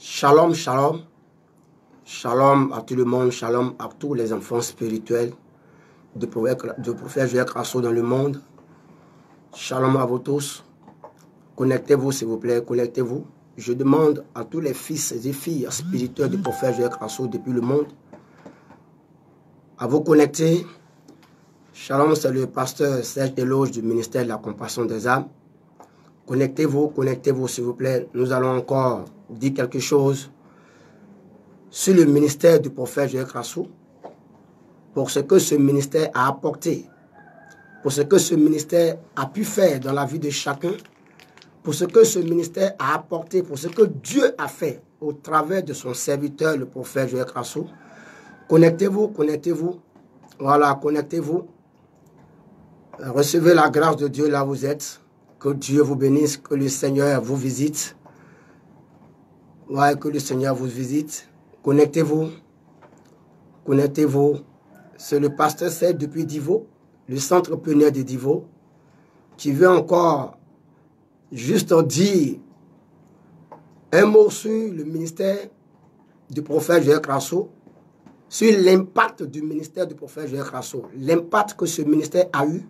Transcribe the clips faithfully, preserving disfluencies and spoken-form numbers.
Shalom, shalom. Shalom à tout le monde, shalom à tous les enfants spirituels du prophète Joël Crasso dans le monde. Shalom à vous tous. Connectez-vous s'il vous plaît, connectez-vous. Je demande à tous les fils et filles spirituels du prophète Joël Crasso depuis le monde à vous connecter. Shalom, c'est le pasteur Serge Eloge du ministère de la compassion des âmes. Connectez-vous, connectez-vous s'il vous plaît. Nous allons encore dire quelque chose sur le ministère du prophète Joël Crasso, pour ce que ce ministère a apporté, pour ce que ce ministère a pu faire dans la vie de chacun, pour ce que ce ministère a apporté, pour ce que Dieu a fait au travers de son serviteur, le prophète Joël Crasso. Connectez-vous, connectez-vous. Voilà, connectez-vous. Recevez la grâce de Dieu là où vous êtes. Que Dieu vous bénisse, que le Seigneur vous visite. Ouais, que le Seigneur vous visite. Connectez-vous. Connectez-vous. C'est le pasteur Serge depuis Divo, le centre pionnier de Divo, qui veut encore juste dire un mot sur le ministère du prophète Joël Crasso, sur l'impact du ministère du prophète Joël Crasso, l'impact que ce ministère a eu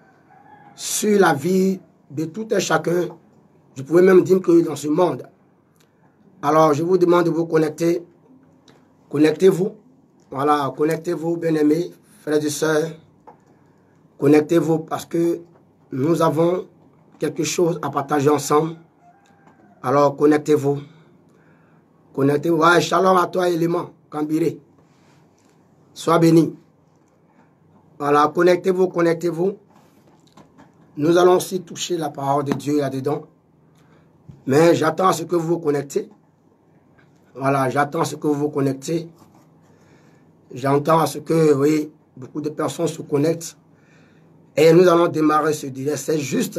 sur la vie de tout un chacun. Je pouvais même dire que dans ce monde. Alors, je vous demande de vous connecter. Connectez-vous. Voilà, connectez-vous, bien-aimés, frères et sœurs. Connectez-vous parce que nous avons quelque chose à partager ensemble. Alors, connectez-vous. Connectez-vous. Ouais, shalom à toi, élément, Kambiré. Sois béni. Voilà, connectez-vous, connectez-vous. Nous allons aussi toucher la parole de Dieu là-dedans. Mais j'attends à ce que vous vous connectez. Voilà, j'attends à ce que vous vous connectez. J'entends à ce que, oui, beaucoup de personnes se connectent. Et nous allons démarrer ce direct. C'est juste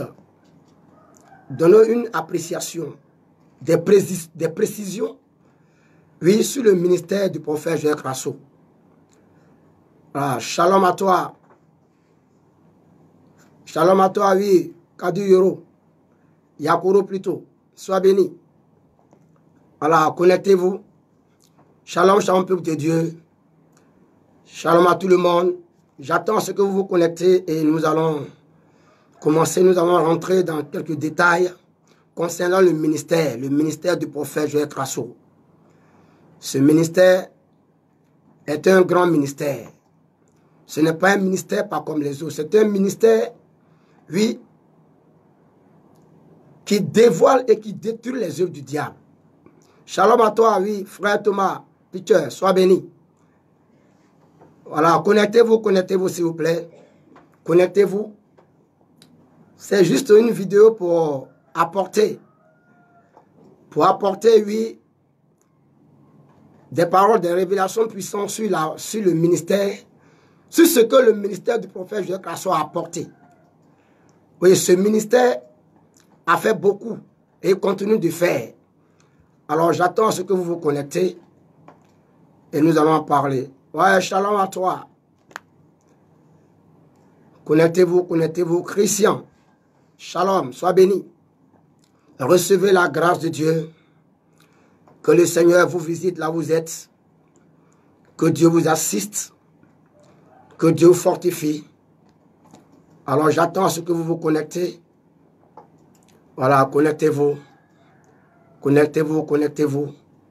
donner une appréciation, des, précis, des précisions, oui, sur le ministère du prophète Joël Crasso. Voilà, shalom à toi. Shalom à toi, oui, Kadu Yoro. Yakuro plutôt. Sois béni. Voilà, connectez-vous. Shalom, shalom, peuple de Dieu. Shalom à tout le monde. J'attends ce que vous vous connectez et nous allons commencer. Nous allons rentrer dans quelques détails concernant le ministère, le ministère du prophète Joël Crasso. Ce ministère est un grand ministère. Ce n'est pas un ministère pas comme les autres. C'est un ministère, oui, qui dévoile et qui détruit les œuvres du diable. Shalom à toi, oui, frère Thomas, Peter, sois béni. Voilà, connectez-vous, connectez-vous s'il vous plaît. Connectez-vous. C'est juste une vidéo pour apporter, pour apporter, oui, des paroles, des révélations puissantes sur, la, sur le ministère, sur ce que le ministère du prophète Joël Crasso a apporté. Oui, ce ministère a fait beaucoup et continue de faire. Alors j'attends à ce que vous vous connectez et nous allons en parler. Ouais, shalom à toi. Connectez-vous, connectez-vous. Christian, shalom, sois béni. Recevez la grâce de Dieu. Que le Seigneur vous visite là où vous êtes. Que Dieu vous assiste. Que Dieu vous fortifie. Alors j'attends à ce que vous vous connectez. Voilà, connectez-vous. Connectez-vous, connectez-vous.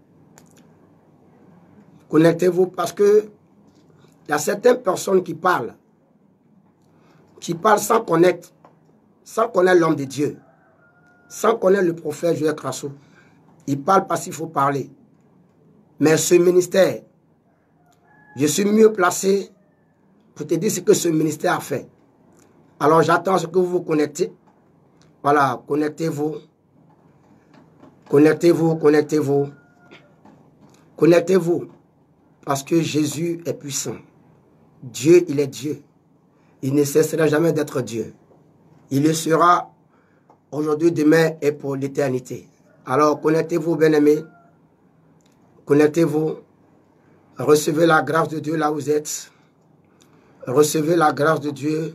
Connectez-vous parce que il y a certaines personnes qui parlent, qui parlent sans connaître, sans connaître l'homme de Dieu, sans connaître le prophète Joël Crasso. Ils parlent parce qu'il faut parler. Mais ce ministère, je suis mieux placé pour te dire ce que ce ministère a fait. Alors j'attends ce que vous vous connectez. Voilà, connectez-vous. Connectez-vous, connectez-vous. Connectez-vous. Parce que Jésus est puissant. Dieu, il est Dieu. Il ne cessera jamais d'être Dieu. Il le sera aujourd'hui, demain et pour l'éternité. Alors, connectez-vous, bien-aimés. Connectez-vous. Recevez la grâce de Dieu là où vous êtes. Recevez la grâce de Dieu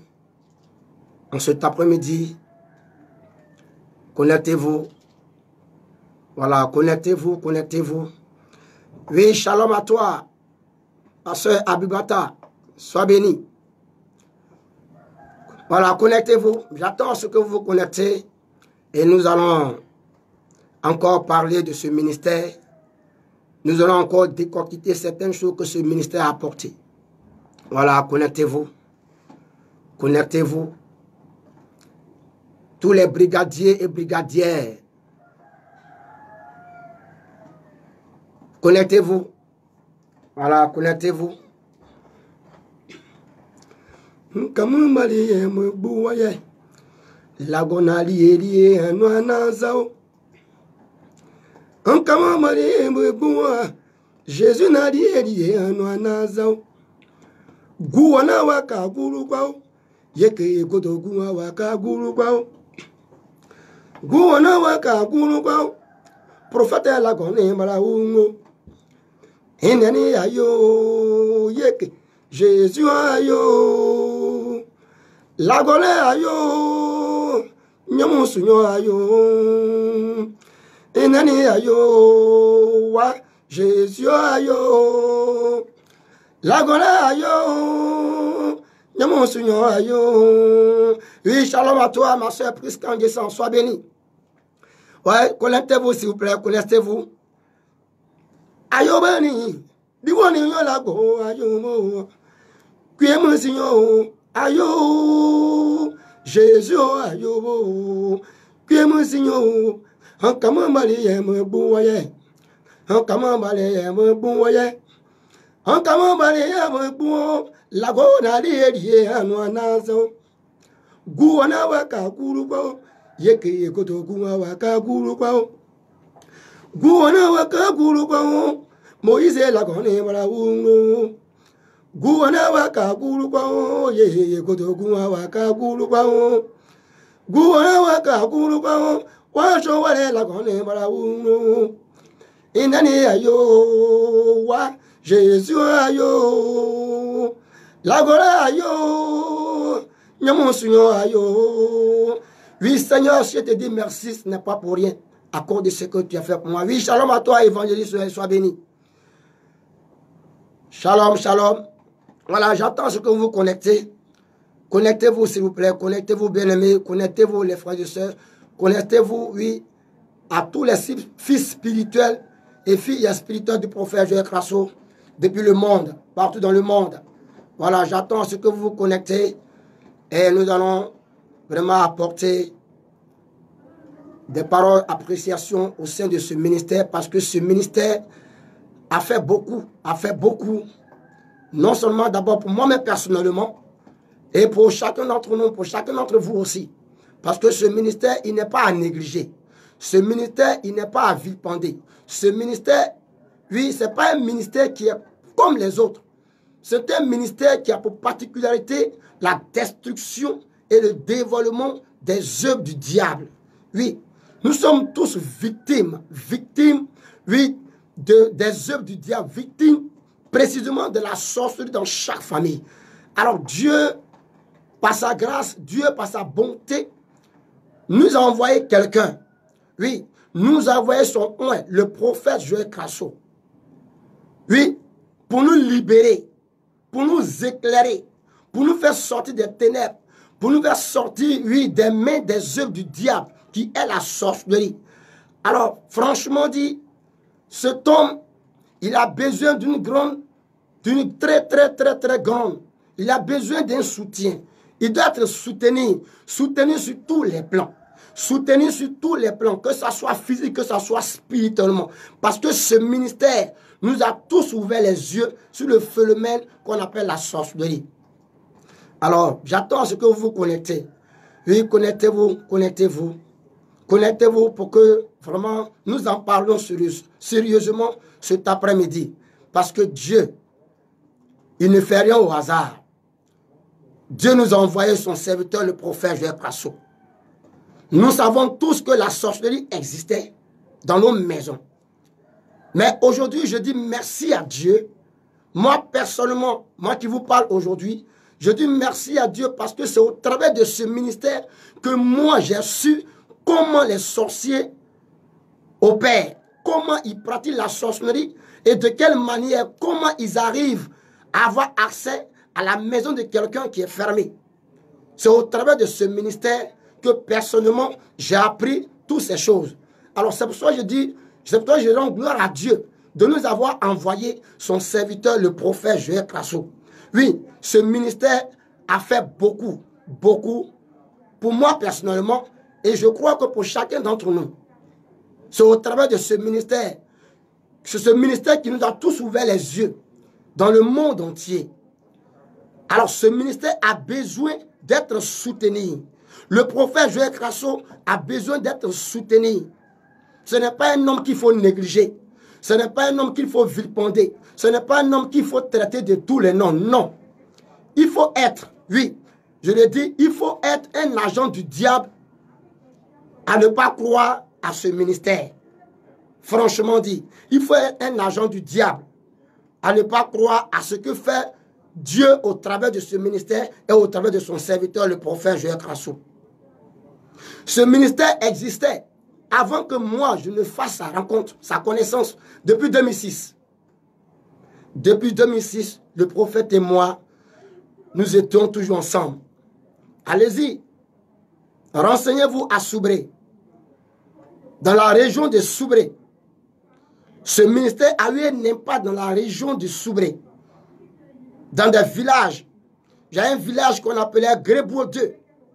en cet après-midi. Connectez-vous. Voilà, connectez-vous, connectez-vous. Oui, shalom à toi, pasteur Abibata. Sois béni. Voilà, connectez-vous. J'attends ce que vous vous connectez. Et nous allons encore parler de ce ministère. Nous allons encore décortiquer certaines choses que ce ministère a apportées. Voilà, connectez-vous. Connectez-vous. Tous les brigadiers et brigadières. Connectez-vous. Voilà, connectez-vous. Jésus n'a dit Gouana waka guru kwao yeke godo gua waka guru kwao Gouana waka guru kwao prophète la gone mala ungo enani ayo yeke Jésus ayo la gole ayo nyamu sunyo ayo enani ayo wa Jésus ayo la gola ayo, nyamon sunyo ayo. Oui, shalom à toi, ma soeur Priscan Gessan, sois béni. Ouais, connectez-vous s'il vous plaît, connectez-vous. Ayo beni, diwoni yo la go ayo mo. Kuyemo sinyo ayo, Jésus ayo. Kuyemo sinyo, en kama mali yemo buwaye. En kama mali yemo buwaye. En kama bale ya mbu la go na ri anu anazo gu wana waka guru kwa yeke yeko to gu waka guru kwa gu wana waka guru kwa Moise la go ne mala ungo gu wana waka guru kwa ye yeko to gu waka guru kwa gu wana waka guru kwa wa sho wale la go ne mala ungo inani ayo wa Jésus ayo, la gola ayo, nyamon sunyo ayo. Oui, Seigneur, je te dis merci, ce n'est pas pour rien, à cause de ce que tu as fait pour moi. Oui, shalom à toi, évangéliste, sois béni. Shalom, shalom. Voilà, j'attends ce que vous vous connectez. Connectez-vous, s'il vous plaît, connectez-vous, bien-aimés, connectez-vous, les frères et sœurs, connectez-vous, oui, à tous les fils spirituels et filles spirituelles du prophète Joël Crasso. Depuis le monde, partout dans le monde. Voilà, j'attends ce que vous vous connectez et nous allons vraiment apporter des paroles d'appréciation au sein de ce ministère parce que ce ministère a fait beaucoup, a fait beaucoup, non seulement d'abord pour moi-même personnellement et pour chacun d'entre nous, pour chacun d'entre vous aussi. Parce que ce ministère, il n'est pas à négliger. Ce ministère, il n'est pas à vilipender. Ce ministère, oui, ce n'est pas un ministère qui est comme les autres. C'est un ministère qui a pour particularité la destruction et le dévoilement des œuvres du diable. Oui, nous sommes tous victimes, victimes, oui, de, des œuvres du diable, victimes précisément de la sorcellerie dans chaque famille. Alors Dieu, par sa grâce, Dieu, par sa bonté, nous a envoyé quelqu'un. Oui, nous a envoyé son oint, le prophète Joël Crasso. Oui, pour nous libérer, pour nous éclairer, pour nous faire sortir des ténèbres, pour nous faire sortir, oui, des mains des œuvres du diable, qui est la sorcellerie. Alors, franchement dit, cet homme, il a besoin d'une grande, d'une très, très, très, très grande, il a besoin d'un soutien. Il doit être soutenu, soutenu sur tous les plans. Soutenu sur tous les plans, que ce soit physique, que ce soit spirituellement. Parce que ce ministère nous a tous ouvert les yeux sur le phénomène qu'on appelle la sorcellerie. Alors, j'attends ce que vous vous connectez. Oui, connectez-vous, connectez-vous. Connectez-vous pour que vraiment nous en parlons sérieux, sérieusement cet après-midi. Parce que Dieu, il ne fait rien au hasard. Dieu nous a envoyé son serviteur, le prophète Joël Crasso. Nous savons tous que la sorcellerie existait dans nos maisons. Mais aujourd'hui, je dis merci à Dieu. Moi, personnellement, moi qui vous parle aujourd'hui, je dis merci à Dieu parce que c'est au travers de ce ministère que moi, j'ai su comment les sorciers opèrent, comment ils pratiquent la sorcellerie et de quelle manière, comment ils arrivent à avoir accès à la maison de quelqu'un qui est fermée. C'est au travers de ce ministère que personnellement, j'ai appris toutes ces choses. Alors c'est pour ça que je dis, c'est pour ça que je rends gloire à Dieu de nous avoir envoyé son serviteur, le prophète Joël Crasso. Oui, ce ministère a fait beaucoup, beaucoup pour moi personnellement et je crois que pour chacun d'entre nous. C'est au travers de ce ministère, c'est ce ministère qui nous a tous ouvert les yeux dans le monde entier. Alors ce ministère a besoin d'être soutenu. Le prophète Joël Crasso a besoin d'être soutenu. Ce n'est pas un homme qu'il faut négliger. Ce n'est pas un homme qu'il faut vilipender. Ce n'est pas un homme qu'il faut traiter de tous les noms. Non. Il faut être, oui, je le dis, il faut être un agent du diable à ne pas croire à ce ministère. Franchement dit, il faut être un agent du diable à ne pas croire à ce que fait Dieu au travers de ce ministère et au travers de son serviteur, le prophète Joël Crasso. Ce ministère existait avant que moi je ne fasse sa rencontre, sa connaissance, depuis deux mille six. Depuis deux mille six, le prophète et moi, nous étions toujours ensemble. Allez-y, renseignez-vous à Soubré. Dans la région de Soubré, ce ministère a eu un impact dans la région de Soubré. Dans des villages. Il y a un village qu'on appelait Grebourg deux.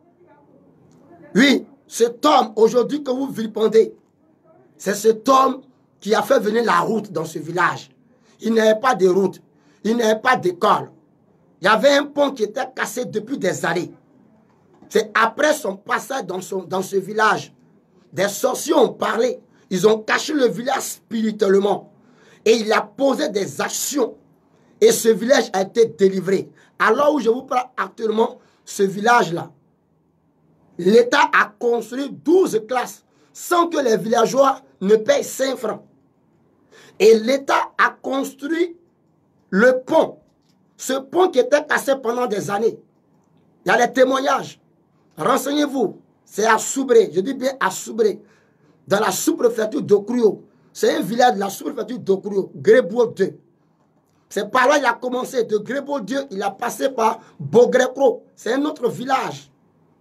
Oui, cet homme aujourd'hui que vous vilipendez, c'est cet homme qui a fait venir la route dans ce village. Il n'y avait pas de route, il n'y avait pas d'école. Il y avait un pont qui était cassé depuis des années. C'est après son passage dans, son, dans ce village, des sorciers ont parlé. Ils ont caché le village spirituellement. Et il a posé des actions. Et ce village a été délivré. Alors où je vous parle actuellement, ce village-là, l'État a construit douze classes sans que les villageois ne payent cinq francs. Et l'État a construit le pont. Ce pont qui était cassé pendant des années. Il y a les témoignages. Renseignez-vous. C'est à Soubré. Je dis bien à Soubré. Dans la sous-préfecture d'Okrio. C'est un village de la sous-préfecture d'Okrio. Grebourg deux. C'est par là qu'il a commencé. De Grebourg deux, il a passé par Bogreco. C'est un autre village.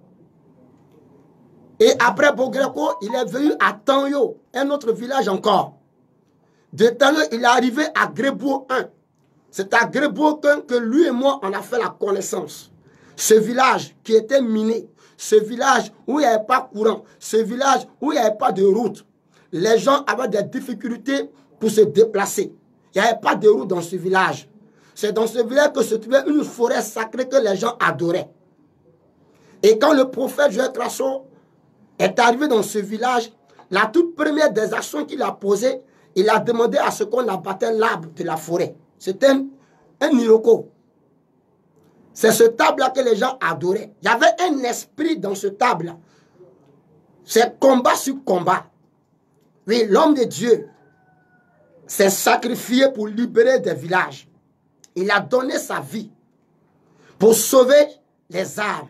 Et après Bogreco, il est venu à Tanyo. Un autre village encore. De Tanyo, il est arrivé à Grebourg un. C'est à Grebourg un que lui et moi, on a fait la connaissance. Ce village qui était miné. Ce village où il n'y avait pas courant. Ce village où il n'y avait pas de route. Les gens avaient des difficultés pour se déplacer. Il n'y avait pas de route dans ce village. C'est dans ce village que se trouvait une forêt sacrée que les gens adoraient. Et quand le prophète Joël Crasso est arrivé dans ce village, la toute première des actions qu'il a posées, il a demandé à ce qu'on abattait l'arbre de la forêt. C'était un, un iroko. C'est ce table-là que les gens adoraient. Il y avait un esprit dans ce table-là. C'est combat sur combat. Oui, l'homme de Dieu s'est sacrifié pour libérer des villages. Il a donné sa vie pour sauver les âmes.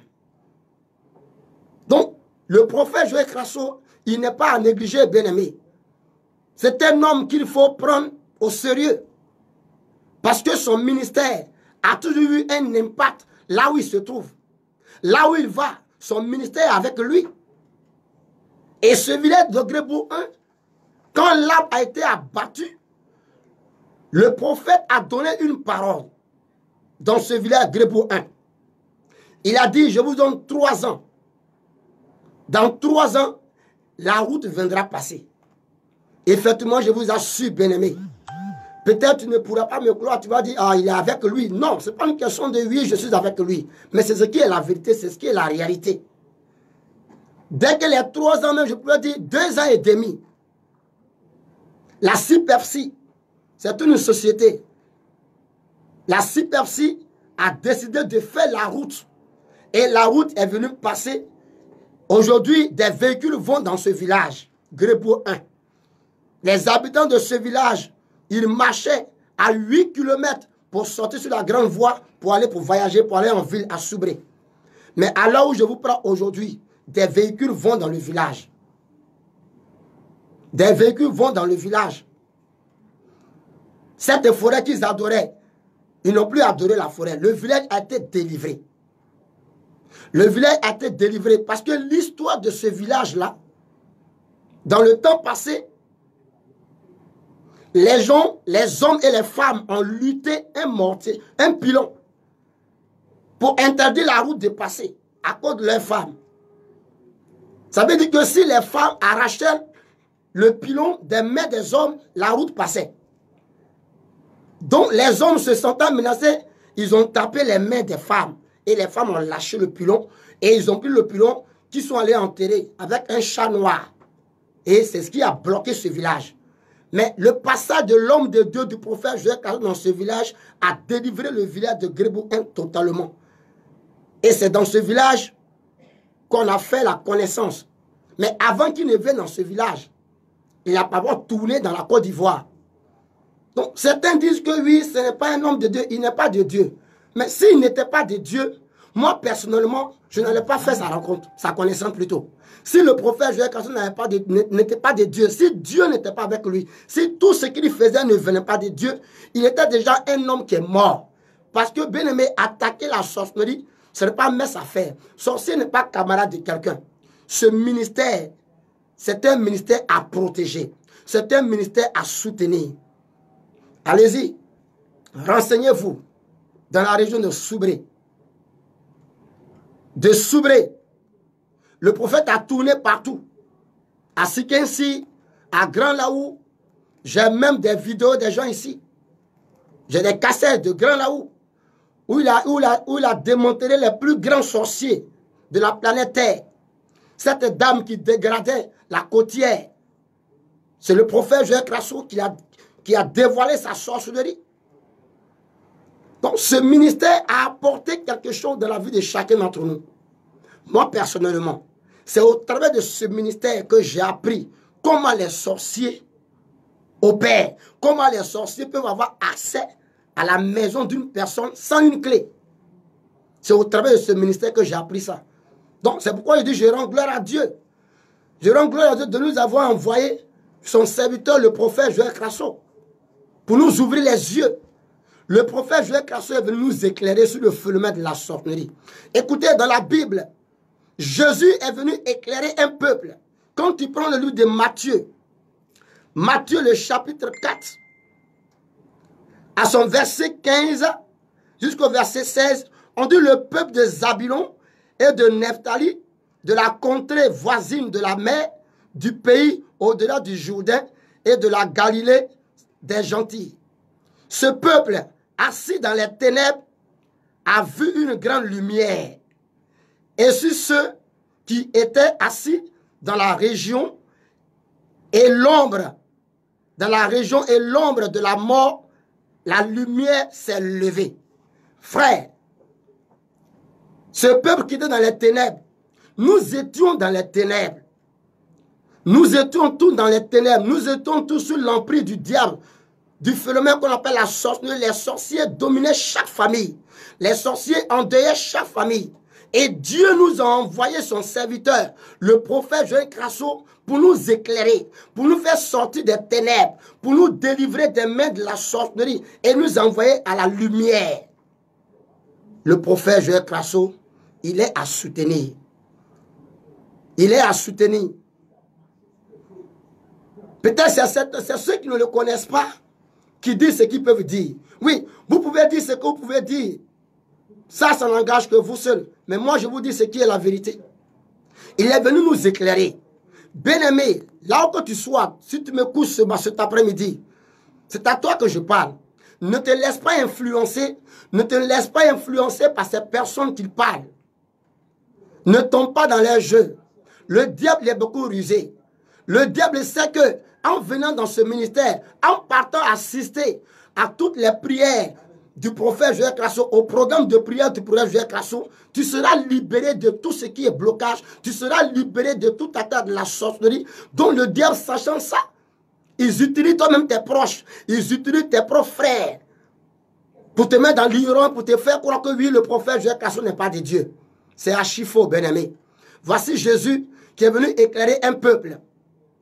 Donc, le prophète Joël Crasso, il n'est pas à négliger, bien-aimé. C'est un homme qu'il faut prendre au sérieux. Parce que son ministère a toujours eu un impact là où il se trouve. Là où il va, son ministère est avec lui. Et ce village de Grebourg un, quand l'arbre a été abattu, le prophète a donné une parole dans ce village Grebourg un. Il a dit, je vous donne trois ans. Dans trois ans, la route viendra passer. Effectivement, je vous assure, bien-aimé. Peut-être tu ne pourras pas me croire, tu vas dire, ah, il est avec lui. Non, ce n'est pas une question de oui, je suis avec lui. Mais c'est ce qui est la vérité, c'est ce qui est la réalité. Dès que les trois ans, même, je peux dire deux ans et demi, la Cyperpsie, c'est une société. La Cyperpsie a décidé de faire la route. Et la route est venue passer. Aujourd'hui, des véhicules vont dans ce village, Grebourg un. Les habitants de ce village, ils marchaient à huit kilomètres pour sortir sur la grande voie, pour aller pour voyager, pour aller en ville à Soubré. Mais à l'heure où je vous parle aujourd'hui, des véhicules vont dans le village. Des véhicules vont dans le village. Cette forêt qu'ils adoraient, ils n'ont plus adoré la forêt. Le village a été délivré. Le village a été délivré parce que l'histoire de ce village-là, dans le temps passé, les gens, les hommes et les femmes ont lutté un mortier, un pilon, pour interdire la route de passer à cause de leurs femmes. Ça veut dire que si les femmes arrachaient le pilon des mains des hommes, la route passait. Donc les hommes se sentant menacés, ils ont tapé les mains des femmes. Et les femmes ont lâché le pilon. Et ils ont pris le pilon qu'ils sont allés enterrer avec un chat noir. Et c'est ce qui a bloqué ce village. Mais le passage de l'homme de Dieu, du prophète Joël dans ce village, a délivré le village de Grébouin totalement. Et c'est dans ce village qu'on a fait la connaissance. Mais avant qu'il ne vienne dans ce village, il a pas tourné dans la Côte d'Ivoire. Donc certains disent que oui, ce n'est pas un homme de Dieu, il n'est pas de Dieu. Mais s'il n'était pas de Dieu, moi personnellement, je n'allais pas faire sa rencontre, sa connaissance plutôt. Si le prophète Joël n'était pas de Dieu, si Dieu n'était pas avec lui, si tout ce qu'il faisait ne venait pas de Dieu, il était déjà un homme qui est mort. Parce que bien aimé, attaquer la sorcellerie, ce n'est pas mettre à faire. Sorcier n'est pas camarade de quelqu'un. Ce ministère, c'est un ministère à protéger. C'est un ministère à soutenir. Allez-y, renseignez-vous dans la région de Soubré. De Soubré, le prophète a tourné partout. À Sikensi, à Grand Laou, j'ai même des vidéos des gens ici. J'ai des cassettes de Grand Laou, où il a, où il a, où il a démantelé les plus grands sorciers de la planète Terre. Cette dame qui dégradait la côtière, c'est le prophète Joël Crasso qui a, qui a dévoilé sa sorcellerie. Donc ce ministère a apporté quelque chose dans la vie de chacun d'entre nous. Moi personnellement, c'est au travers de ce ministère que j'ai appris comment les sorciers opèrent, comment les sorciers peuvent avoir accès à la maison d'une personne sans une clé. C'est au travers de ce ministère que j'ai appris ça. Donc c'est pourquoi je dis je rends gloire à Dieu. Je rends gloire à Dieu de nous avoir envoyé son serviteur, le prophète Joël Crasso, pour nous ouvrir les yeux. Le prophète Joël Crasso est venu nous éclairer sur le phénomène de la sorcellerie. Écoutez, dans la Bible, Jésus est venu éclairer un peuple. Quand tu prends le livre de Matthieu, Matthieu le chapitre quatre, à son verset quinze jusqu'au verset seize, on dit le peuple de Zabulon et de Nephtali, de la contrée voisine de la mer, du pays au-delà du Jourdain et de la Galilée des gentils. Ce peuple, assis dans les ténèbres, a vu une grande lumière. Et sur ceux qui étaient assis dans la région et l'ombre, dans la région et l'ombre de la mort, la lumière s'est levée. Frère, ce peuple qui était dans les ténèbres, nous étions dans les ténèbres. Nous étions tous dans les ténèbres. Nous étions tous sous l'emprise du diable, du phénomène qu'on appelle la sorcellerie. Les sorciers dominaient chaque famille. Les sorciers endeuillaient chaque famille. Et Dieu nous a envoyé son serviteur, le prophète Joël Crasso, pour nous éclairer, pour nous faire sortir des ténèbres, pour nous délivrer des mains de la sorcellerie et nous envoyer à la lumière. Le prophète Joël Crasso, il est à soutenir. Il est à soutenir. Peut-être c'est ceux qui ne le connaissent pas qui disent ce qu'ils peuvent dire. Oui, vous pouvez dire ce que vous pouvez dire. Ça, ça n'engage que vous seul. Mais moi, je vous dis ce qui est la vérité. Il est venu nous éclairer. Bien-aimé, là où que tu sois, si tu me couches ce, cet après-midi, c'est à toi que je parle. Ne te laisse pas influencer, ne te laisse pas influencer par ces personnes qui parlent. Ne tombe pas dans leur jeu. Le diable est beaucoup rusé. Le diable sait que, en venant dans ce ministère, en partant assister à toutes les prières du prophète Joël Crasso, au programme de prière du prophète Joël Crasso, tu seras libéré de tout ce qui est blocage, tu seras libéré de toute attaque de la sorcellerie, dont le diable, sachant ça, ils utilisent toi-même tes proches, ils utilisent tes propres frères, pour te mettre dans l'ignorance, pour te faire croire que oui, le prophète Joël Crasso n'est pas de Dieu. C'est archi faux, bien-aimé. Voici Jésus qui est venu éclairer un peuple.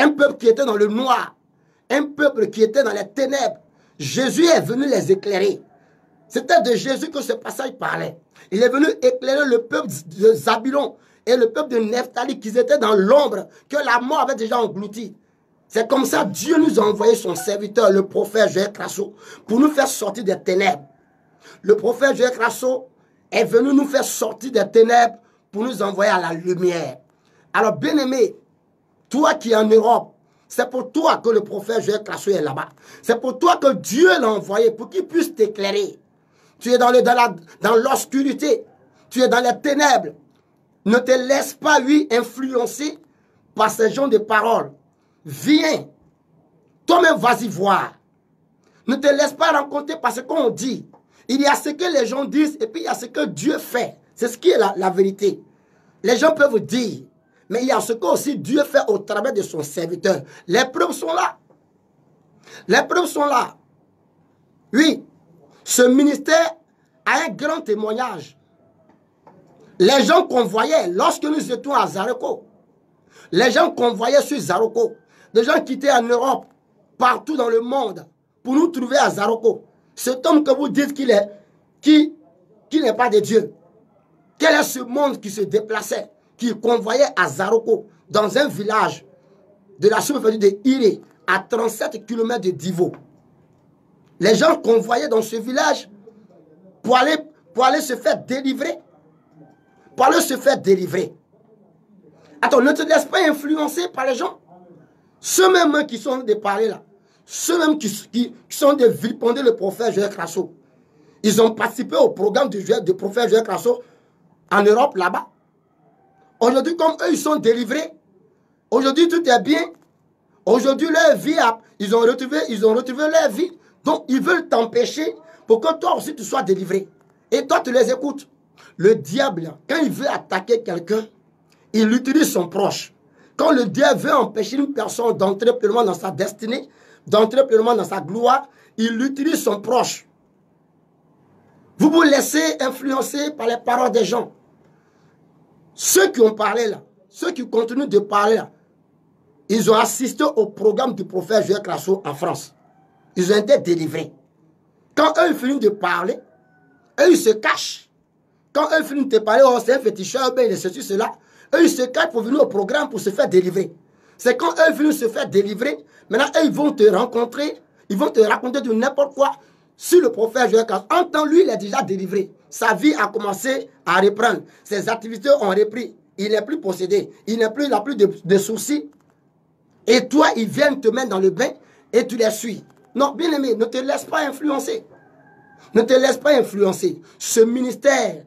un peuple qui était dans le noir, un peuple qui était dans les ténèbres. Jésus est venu les éclairer. C'était de Jésus que ce passage parlait. Il est venu éclairer le peuple de Zabulon et le peuple de Nephtali qui étaient dans l'ombre, que la mort avait déjà englouti. C'est comme ça que Dieu nous a envoyé son serviteur, le prophète Joël Crasso, pour nous faire sortir des ténèbres. Le prophète Joël Crasso est venu nous faire sortir des ténèbres pour nous envoyer à la lumière. Alors, bien-aimé, toi qui es en Europe, c'est pour toi que le prophète Joël Crasso est là-bas. C'est pour toi que Dieu l'a envoyé, pour qu'il puisse t'éclairer. Tu es dans le, dans la, dans l'obscurité, tu es dans les ténèbres. Ne te laisse pas, lui, influencer par ces gens de paroles. Viens, toi-même vas-y voir. Ne te laisse pas rencontrer par ce qu'on dit. Il y a ce que les gens disent et puis il y a ce que Dieu fait. C'est ce qui est la, la vérité. Les gens peuvent dire, mais il y a ce que aussi Dieu fait au travers de son serviteur. Les preuves sont là. Les preuves sont là. Oui, ce ministère a un grand témoignage. Les gens qu'on voyait lorsque nous étions à Zaroko, les gens qu'on voyait sur Zaroko, des gens qui étaient en Europe, partout dans le monde, pour nous trouver à Zaroko. Cet homme que vous dites qu'il est, qui, qui n'est pas de Dieu. Quel est ce monde qui se déplaçait, qui convoyait à Zaroko, dans un village de la sous-préfecture de Iré, à trente-sept kilomètres de Divo. Les gens convoyaient dans ce village pour aller, pour aller se faire délivrer. Pour aller se faire délivrer. Attends, ne te laisse pas influencer par les gens. Ceux-mêmes qui sont de parler là, ceux-mêmes qui, qui, qui sont de vilipender le prophète Joël Crasso, ils ont participé au programme du, du prophète Joël Crasso en Europe là-bas. Aujourd'hui, comme eux, ils sont délivrés, aujourd'hui tout est bien. Aujourd'hui, leur vie, ils ont retrouvé, ils ont retrouvé leur vie. Donc, ils veulent t'empêcher pour que toi aussi tu sois délivré. Et toi, tu les écoutes. Le diable, quand il veut attaquer quelqu'un, il utilise son proche. Quand le diable veut empêcher une personne d'entrer pleinement dans sa destinée, d'entrer pleinement dans sa gloire, il utilise son proche. Vous vous laissez influencer par les paroles des gens. Ceux qui ont parlé là, ceux qui continuent de parler là, ils ont assisté au programme du prophète Joël Crasso en France. Ils ont été délivrés. Quand eux ils finissent de parler, eux ils se cachent. Quand eux finissent de parler, oh c'est un féticheur, ben il est ceci, cela, eux ils se cachent pour venir au programme pour se faire délivrer. C'est quand eux viennent se faire délivrer, maintenant eux ils vont te rencontrer, ils vont te raconter de n'importe quoi sur le prophète Joël Crasso. En temps, lui il est déjà délivré. Sa vie a commencé à reprendre. Ses activités ont repris. Il n'est plus possédé. Il n'a plus, plus de, de soucis. Et toi, ils viennent te mettre dans le bain et tu les suis. Non, bien aimé, ne te laisse pas influencer. Ne te laisse pas influencer. Ce ministère,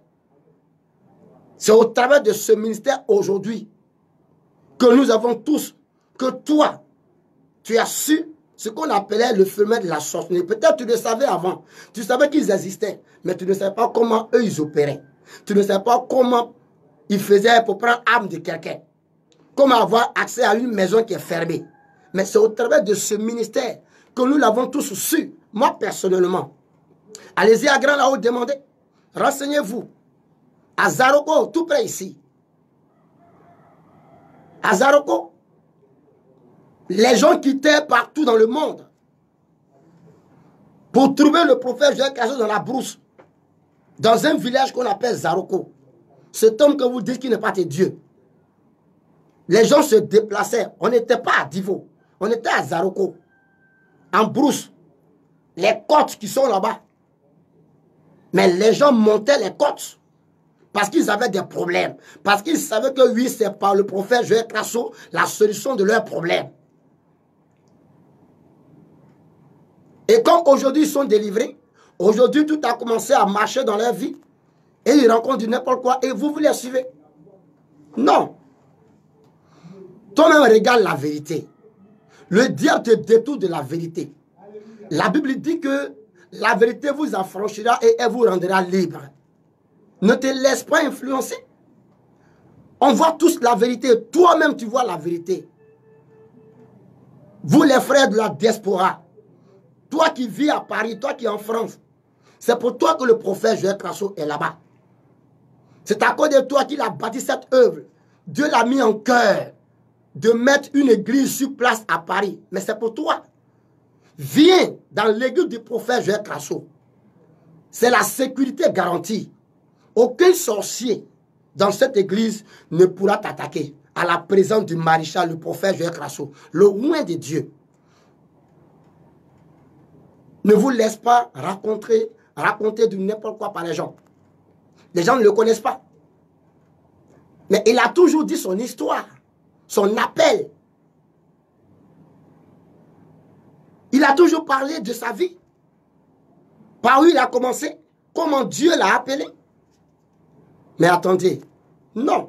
c'est au travers de ce ministère aujourd'hui que nous avons tous, que toi, tu as su ce qu'on appelait le phénomène de la sorcellerie. Peut-être tu le savais avant. Tu savais qu'ils existaient, mais tu ne savais pas comment eux, ils opéraient. Tu ne savais pas comment ils faisaient pour prendre âme de quelqu'un. Comment avoir accès à une maison qui est fermée. Mais c'est au travers de ce ministère que nous l'avons tous su. Moi, personnellement. Allez-y à Grand là-haut, demandez. Renseignez-vous. À Zaroko, tout près ici. À Zaroko, les gens quittaient partout dans le monde pour trouver le prophète Joël Crasso dans la brousse, dans un village qu'on appelle Zaroko. Cet homme que vous dites qui n'est pas de Dieu. Les gens se déplaçaient. On n'était pas à Divo. On était à Zaroko. En brousse. Les côtes qui sont là-bas. Mais les gens montaient les côtes. Parce qu'ils avaient des problèmes. Parce qu'ils savaient que oui, c'est par le prophète Joël Crasso la solution de leurs problèmes. Et comme aujourd'hui ils sont délivrés, aujourd'hui tout a commencé à marcher dans leur vie. Et ils rencontrent du n'importe quoi. Et vous, vous les suivez. Non. Toi-même regarde la vérité. Le diable te détourne de la vérité. La Bible dit que la vérité vous affranchira et elle vous rendra libre. Ne te laisse pas influencer. On voit tous la vérité. Toi-même, tu vois la vérité. Vous, les frères de la diaspora, toi qui vis à Paris, toi qui es en France, c'est pour toi que le prophète Joël Crasso est là-bas. C'est à cause de toi qu'il a bâti cette œuvre. Dieu l'a mis en cœur. de mettre une église sur place à Paris. Mais c'est pour toi. Viens dans l'église du prophète Joël Crasso. C'est la sécurité garantie. Aucun sorcier dans cette église ne pourra t'attaquer à la présence du maréchal, le prophète Joël Crasso, le oint de Dieu. Ne vous laisse pas raconter, raconter du n'importe quoi par les gens. Les gens ne le connaissent pas. Mais il a toujours dit son histoire, son appel. Il a toujours parlé de sa vie. Par où il a commencé, comment Dieu l'a appelé. Mais attendez, non.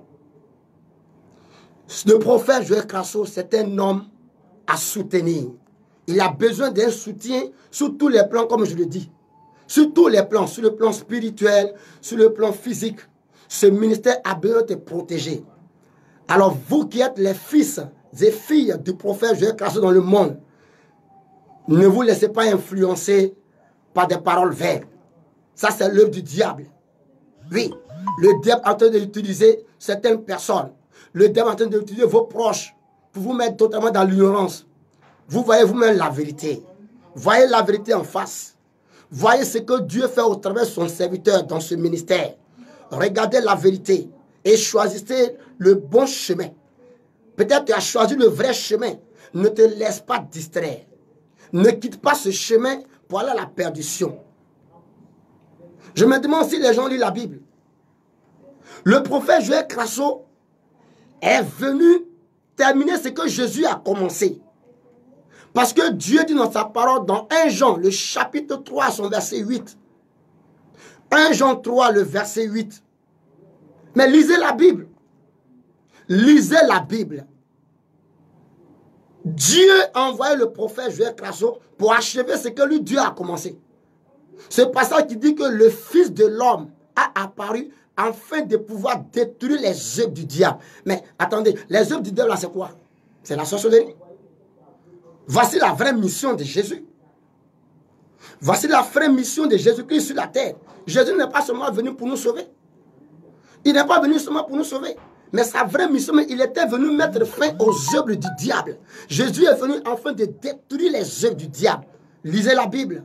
Le prophète Joël Crasso, c'est un homme à soutenir. Il a besoin d'un soutien sur tous les plans, comme je le dis. Sur tous les plans, sur le plan spirituel, sur le plan physique. Ce ministère a besoin de te protéger. Alors vous qui êtes les fils et filles du prophète Joël Crasso dans le monde, ne vous laissez pas influencer par des paroles vaines. Ça, c'est l'œuvre du diable. Oui, le diable est en train d'utiliser certaines personnes. Le diable est en train d'utiliser vos proches pour vous mettre totalement dans l'ignorance. Vous voyez vous-même la vérité. Voyez la vérité en face. Voyez ce que Dieu fait au travers de son serviteur dans ce ministère. Regardez la vérité et choisissez le bon chemin. Peut-être tu as choisi le vrai chemin. Ne te laisse pas distraire. Ne quitte pas ce chemin pour aller à la perdition. Je me demande si les gens lisent la Bible. Le prophète Joël Crasso est venu terminer ce que Jésus a commencé. Parce que Dieu dit dans sa parole, dans un Jean, le chapitre trois, son verset huit. un Jean trois, le verset huit. Mais lisez la Bible. Lisez la Bible. Dieu a envoyé le prophète Joël Crasso pour achever ce que lui, Dieu a commencé. Ce passage qui dit que le Fils de l'homme a apparu afin de pouvoir détruire les œuvres du diable. Mais attendez, les œuvres du diable, là, c'est quoi? C'est la sorcellerie. Voici la vraie mission de Jésus. Voici la vraie mission de Jésus-Christ sur la terre. Jésus n'est pas seulement venu pour nous sauver. Il n'est pas venu seulement pour nous sauver. Mais sa vraie mission, il était venu mettre fin aux œuvres du diable. Jésus est venu afin de détruire les œuvres du diable. Lisez la Bible.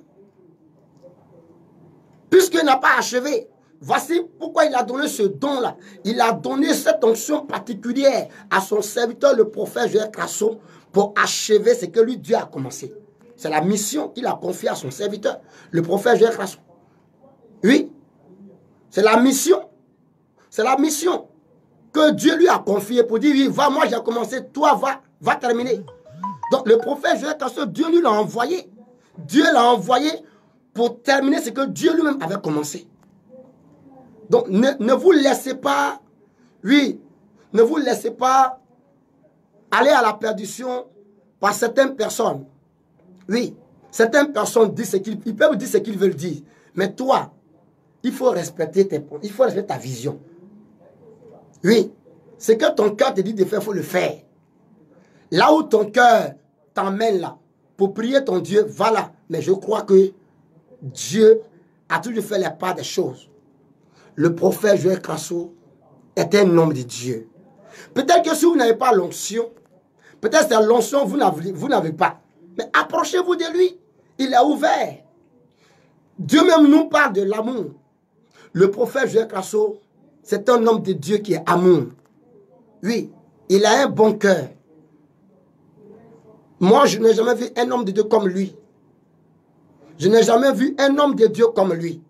Puisqu'il n'a pas achevé, voici pourquoi il a donné ce don-là. Il a donné cette onction particulière à son serviteur, le prophète Joël Crasso, pour achever ce que lui, Dieu a commencé. C'est la mission qu'il a confiée à son serviteur, le prophète Joël Crasso. Oui, c'est la mission. C'est la mission que Dieu lui a confiée pour dire, oui, va, moi j'ai commencé, toi, va, va terminer. Donc le prophète Joël Crasso, Dieu lui l'a envoyé. Dieu l'a envoyé pour terminer ce que Dieu lui-même avait commencé. Donc ne, ne vous laissez pas, oui, ne vous laissez pas aller à la perdition par certaines personnes. Oui, certaines personnes disent ce qu'ils ils peuvent dire ce qu'ils veulent dire. Mais toi, il faut respecter tes, il faut respecter ta vision. Oui, ce que ton cœur te dit de faire, il faut le faire. Là où ton cœur t'emmène là, pour prier ton Dieu, va là. Mais je crois que Dieu a toujours fait la part des choses. Le prophète Joël Crasso est un homme de Dieu. Peut-être que si vous n'avez pas l'onction, peut-être que c'est l'onction vous n'avez pas. Mais approchez-vous de lui. Il est ouvert. Dieu même nous parle de l'amour. Le prophète Joël Crasso, c'est un homme de Dieu qui est amour. Oui, il a un bon cœur. Moi, je n'ai jamais vu un homme de Dieu comme lui. Je n'ai jamais vu un homme de Dieu comme lui.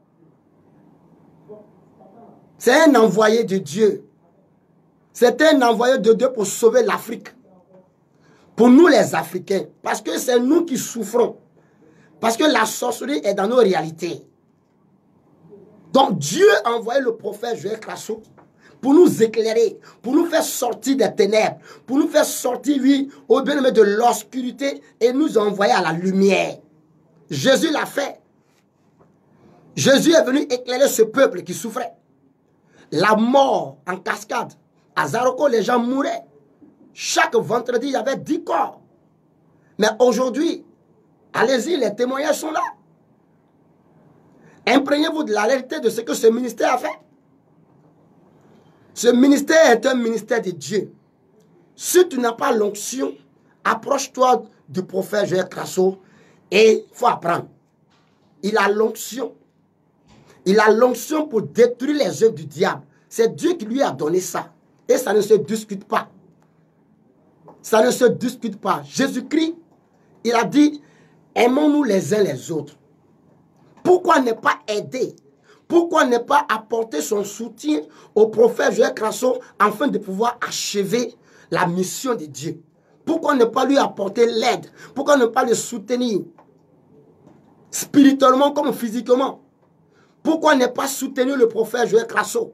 C'est un envoyé de Dieu. C'est un envoyé de Dieu pour sauver l'Afrique. Pour nous les Africains. Parce que c'est nous qui souffrons. Parce que la sorcellerie est dans nos réalités. Donc Dieu a envoyé le prophète Joël Crasso pour nous éclairer, pour nous faire sortir des ténèbres, pour nous faire sortir, oui, au bien-aimé de l'obscurité et nous envoyer à la lumière. Jésus l'a fait. Jésus est venu éclairer ce peuple qui souffrait. La mort en cascade. À Zaroko, les gens mouraient. Chaque vendredi, il y avait dix corps. Mais aujourd'hui, allez-y, les témoignages sont là. Imprégnez-vous de la réalité de ce que ce ministère a fait. Ce ministère est un ministère de Dieu. Si tu n'as pas l'onction, approche-toi du prophète Joël Crasso et il faut apprendre. Il a l'onction. Il a l'onction pour détruire les œuvres du diable. C'est Dieu qui lui a donné ça. Et ça ne se discute pas. Ça ne se discute pas. Jésus-Christ, il a dit, aimons-nous les uns les autres. Pourquoi ne pas aider? Pourquoi ne pas apporter son soutien au prophète Joël Crasso afin de pouvoir achever la mission de Dieu? Pourquoi ne pas lui apporter l'aide? Pourquoi ne pas le soutenir spirituellement comme physiquement? Pourquoi ne pas soutenir le prophète Joël Crasso?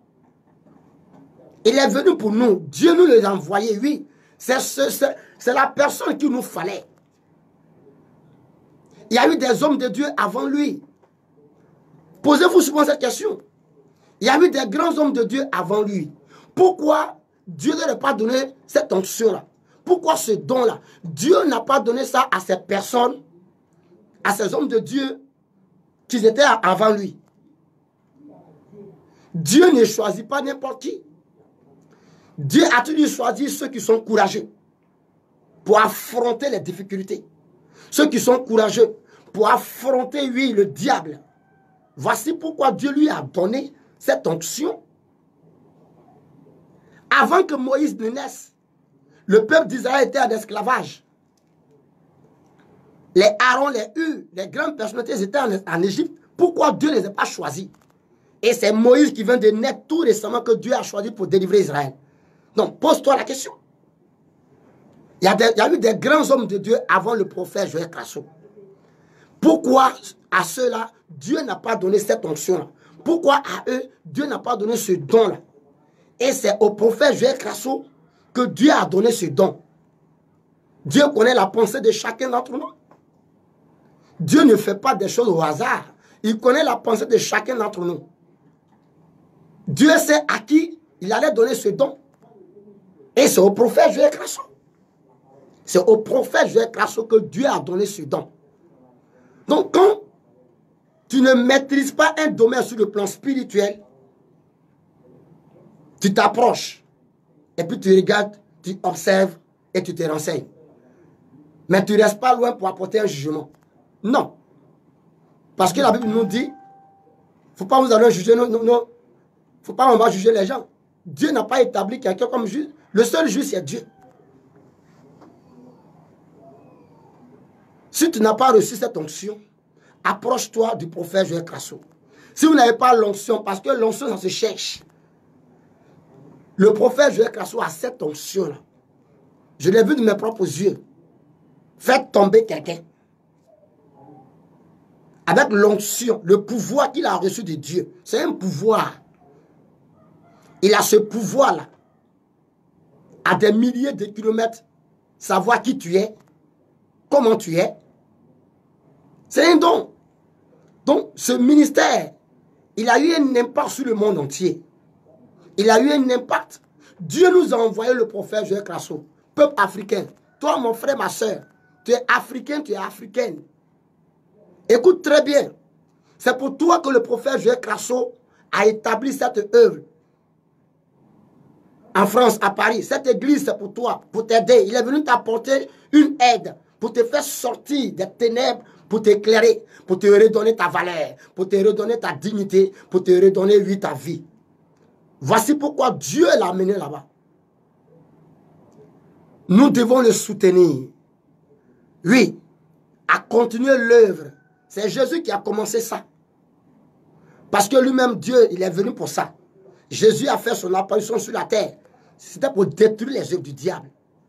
Il est venu pour nous. Dieu nous l'a envoyé, oui. C'est ce, c'est la personne qu'il nous fallait. Il y a eu des hommes de Dieu avant lui. Posez-vous souvent cette question. Il y a eu des grands hommes de Dieu avant lui. Pourquoi Dieu ne n'a pas donné cette onction-là? Pourquoi ce don-là? Dieu n'a pas donné ça à ces personnes, à ces hommes de Dieu qui étaient avant lui. Dieu ne choisit pas n'importe qui. Dieu a toujours choisi ceux qui sont courageux pour affronter les difficultés. Ceux qui sont courageux pour affronter, oui, le diable. Voici pourquoi Dieu lui a donné cette onction. Avant que Moïse ne naisse, le peuple d'Israël était en esclavage. Les Aaron, les Hur, les grandes personnalités étaient en, en Égypte. Pourquoi Dieu ne les a pas choisis? Et c'est Moïse qui vient de naître tout récemment que Dieu a choisi pour délivrer Israël. Donc, pose-toi la question. Il y, a des, il y a eu des grands hommes de Dieu avant le prophète Joël Crasso. Pourquoi à ceux-là, Dieu n'a pas donné cette onction-là? Pourquoi à eux, Dieu n'a pas donné ce don-là? Et c'est au prophète Joël Crasso que Dieu a donné ce don. Dieu connaît la pensée de chacun d'entre nous. Dieu ne fait pas des choses au hasard. Il connaît la pensée de chacun d'entre nous. Dieu sait à qui il allait donner ce don. Et c'est au prophète Joël Crasso. C'est au prophète Joël Crasso que Dieu a donné ce don. Donc quand tu ne maîtrises pas un domaine sur le plan spirituel, tu t'approches et puis tu regardes, tu observes et tu te renseignes. Mais tu ne restes pas loin pour apporter un jugement. Non. Parce que la Bible nous dit, il ne faut pas vous aller juger, non, non, non. Il ne faut pas on va juger les gens. Dieu n'a pas établi quelqu'un comme juge. Le seul juge, c'est Dieu. Si tu n'as pas reçu cette onction, approche-toi du prophète Joël Crasso. Si vous n'avez pas l'onction, parce que l'onction, ça se cherche. Le prophète Joël Crasso a cette onction-là. Je l'ai vu de mes propres yeux. Faire tomber quelqu'un. Avec l'onction, le pouvoir qu'il a reçu de Dieu. C'est un pouvoir. Il a ce pouvoir-là. À des milliers de kilomètres, savoir qui tu es, comment tu es. C'est un don. Donc, ce ministère, il a eu un impact sur le monde entier. Il a eu un impact. Dieu nous a envoyé le prophète Joël Crasso, peuple africain. Toi, mon frère, ma soeur, tu es africain, tu es africaine. Écoute très bien. C'est pour toi que le prophète Joël Crasso a établi cette œuvre. En France, à Paris, cette église, c'est pour toi, pour t'aider. Il est venu t'apporter une aide, pour te faire sortir des ténèbres, pour t'éclairer, pour te redonner ta valeur, pour te redonner ta dignité, pour te redonner, oui, ta vie. Voici pourquoi Dieu l'a amené là-bas. Nous devons le soutenir. Oui, à continuer l'œuvre. C'est Jésus qui a commencé ça. Parce que lui-même, Dieu, il est venu pour ça. Jésus a fait son apparition sur la terre. C'était pour détruire les œuvres du diable.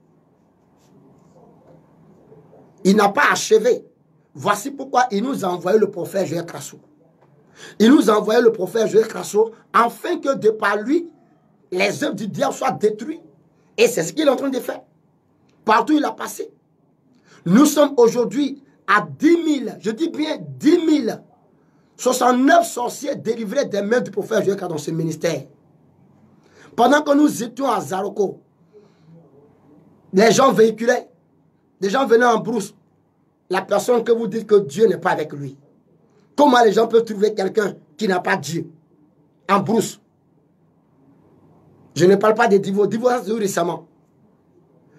Il n'a pas achevé. Voici pourquoi il nous a envoyé le prophète Joël Crasso. Il nous a envoyé le prophète Joël Crasso afin que de par lui, les œuvres du diable soient détruites. Et c'est ce qu'il est en train de faire. Partout où il a passé. Nous sommes aujourd'hui à dix mille, je dis bien dix mille, soixante-neuf sorciers délivrés des mains du prophète Joël Crasso dans ce ministère. Pendant que nous étions à Zaroko, les gens véhiculaient, les gens venaient en brousse. La personne que vous dites que Dieu n'est pas avec lui. Comment les gens peuvent trouver quelqu'un qui n'a pas Dieu en brousse? Je ne parle pas de divorce, divorce récemment.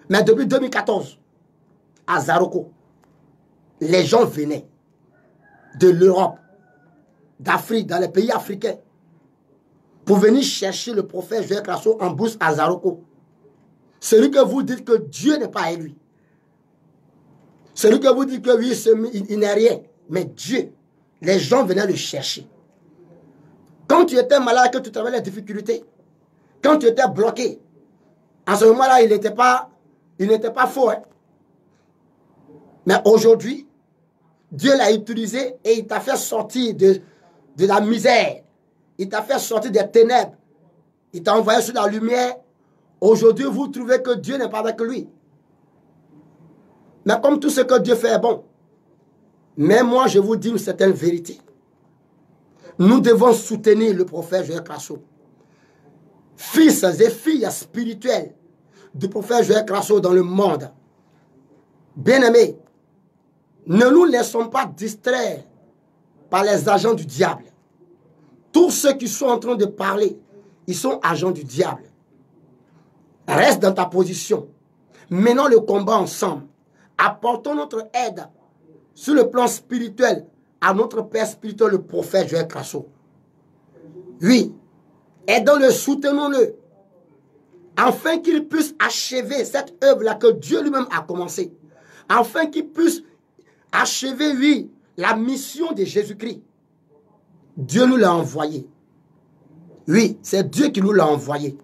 Mais depuis deux mille quatorze, à Zaroko, les gens venaient de l'Europe, d'Afrique, dans les pays africains, pour venir chercher le prophète Joël Crasso en bourse à Zaroko. Celui que vous dites que Dieu n'est pas à lui. Celui que vous dites que oui, il, il n'est rien. Mais Dieu, les gens venaient le chercher. Quand tu étais malade, que tu travaillais les difficultés, quand tu étais bloqué, en ce moment-là, il n'était pas, il n'était pas faux. Hein? Mais aujourd'hui, Dieu l'a utilisé et il t'a fait sortir de, de la misère. Il t'a fait sortir des ténèbres. Il t'a envoyé sur la lumière. Aujourd'hui, vous trouvez que Dieu n'est pas avec lui. Mais comme tout ce que Dieu fait est bon. Mais moi, je vous dis une certaine vérité. Nous devons soutenir le prophète Joël Crasso. Fils et filles spirituels du prophète Joël Crasso dans le monde. Bien-aimés, ne nous laissons pas distraire par les agents du diable. Tous ceux qui sont en train de parler, ils sont agents du diable. Reste dans ta position. Menons le combat ensemble. Apportons notre aide sur le plan spirituel à notre Père spirituel, le prophète Joël Crasso. Oui, aidons-le, soutenons-le, afin qu'il puisse achever cette œuvre-là que Dieu lui-même a commencée. Afin qu'il puisse achever, oui, la mission de Jésus-Christ. Dieu nous l'a envoyé. Oui, c'est Dieu qui nous l'a envoyé.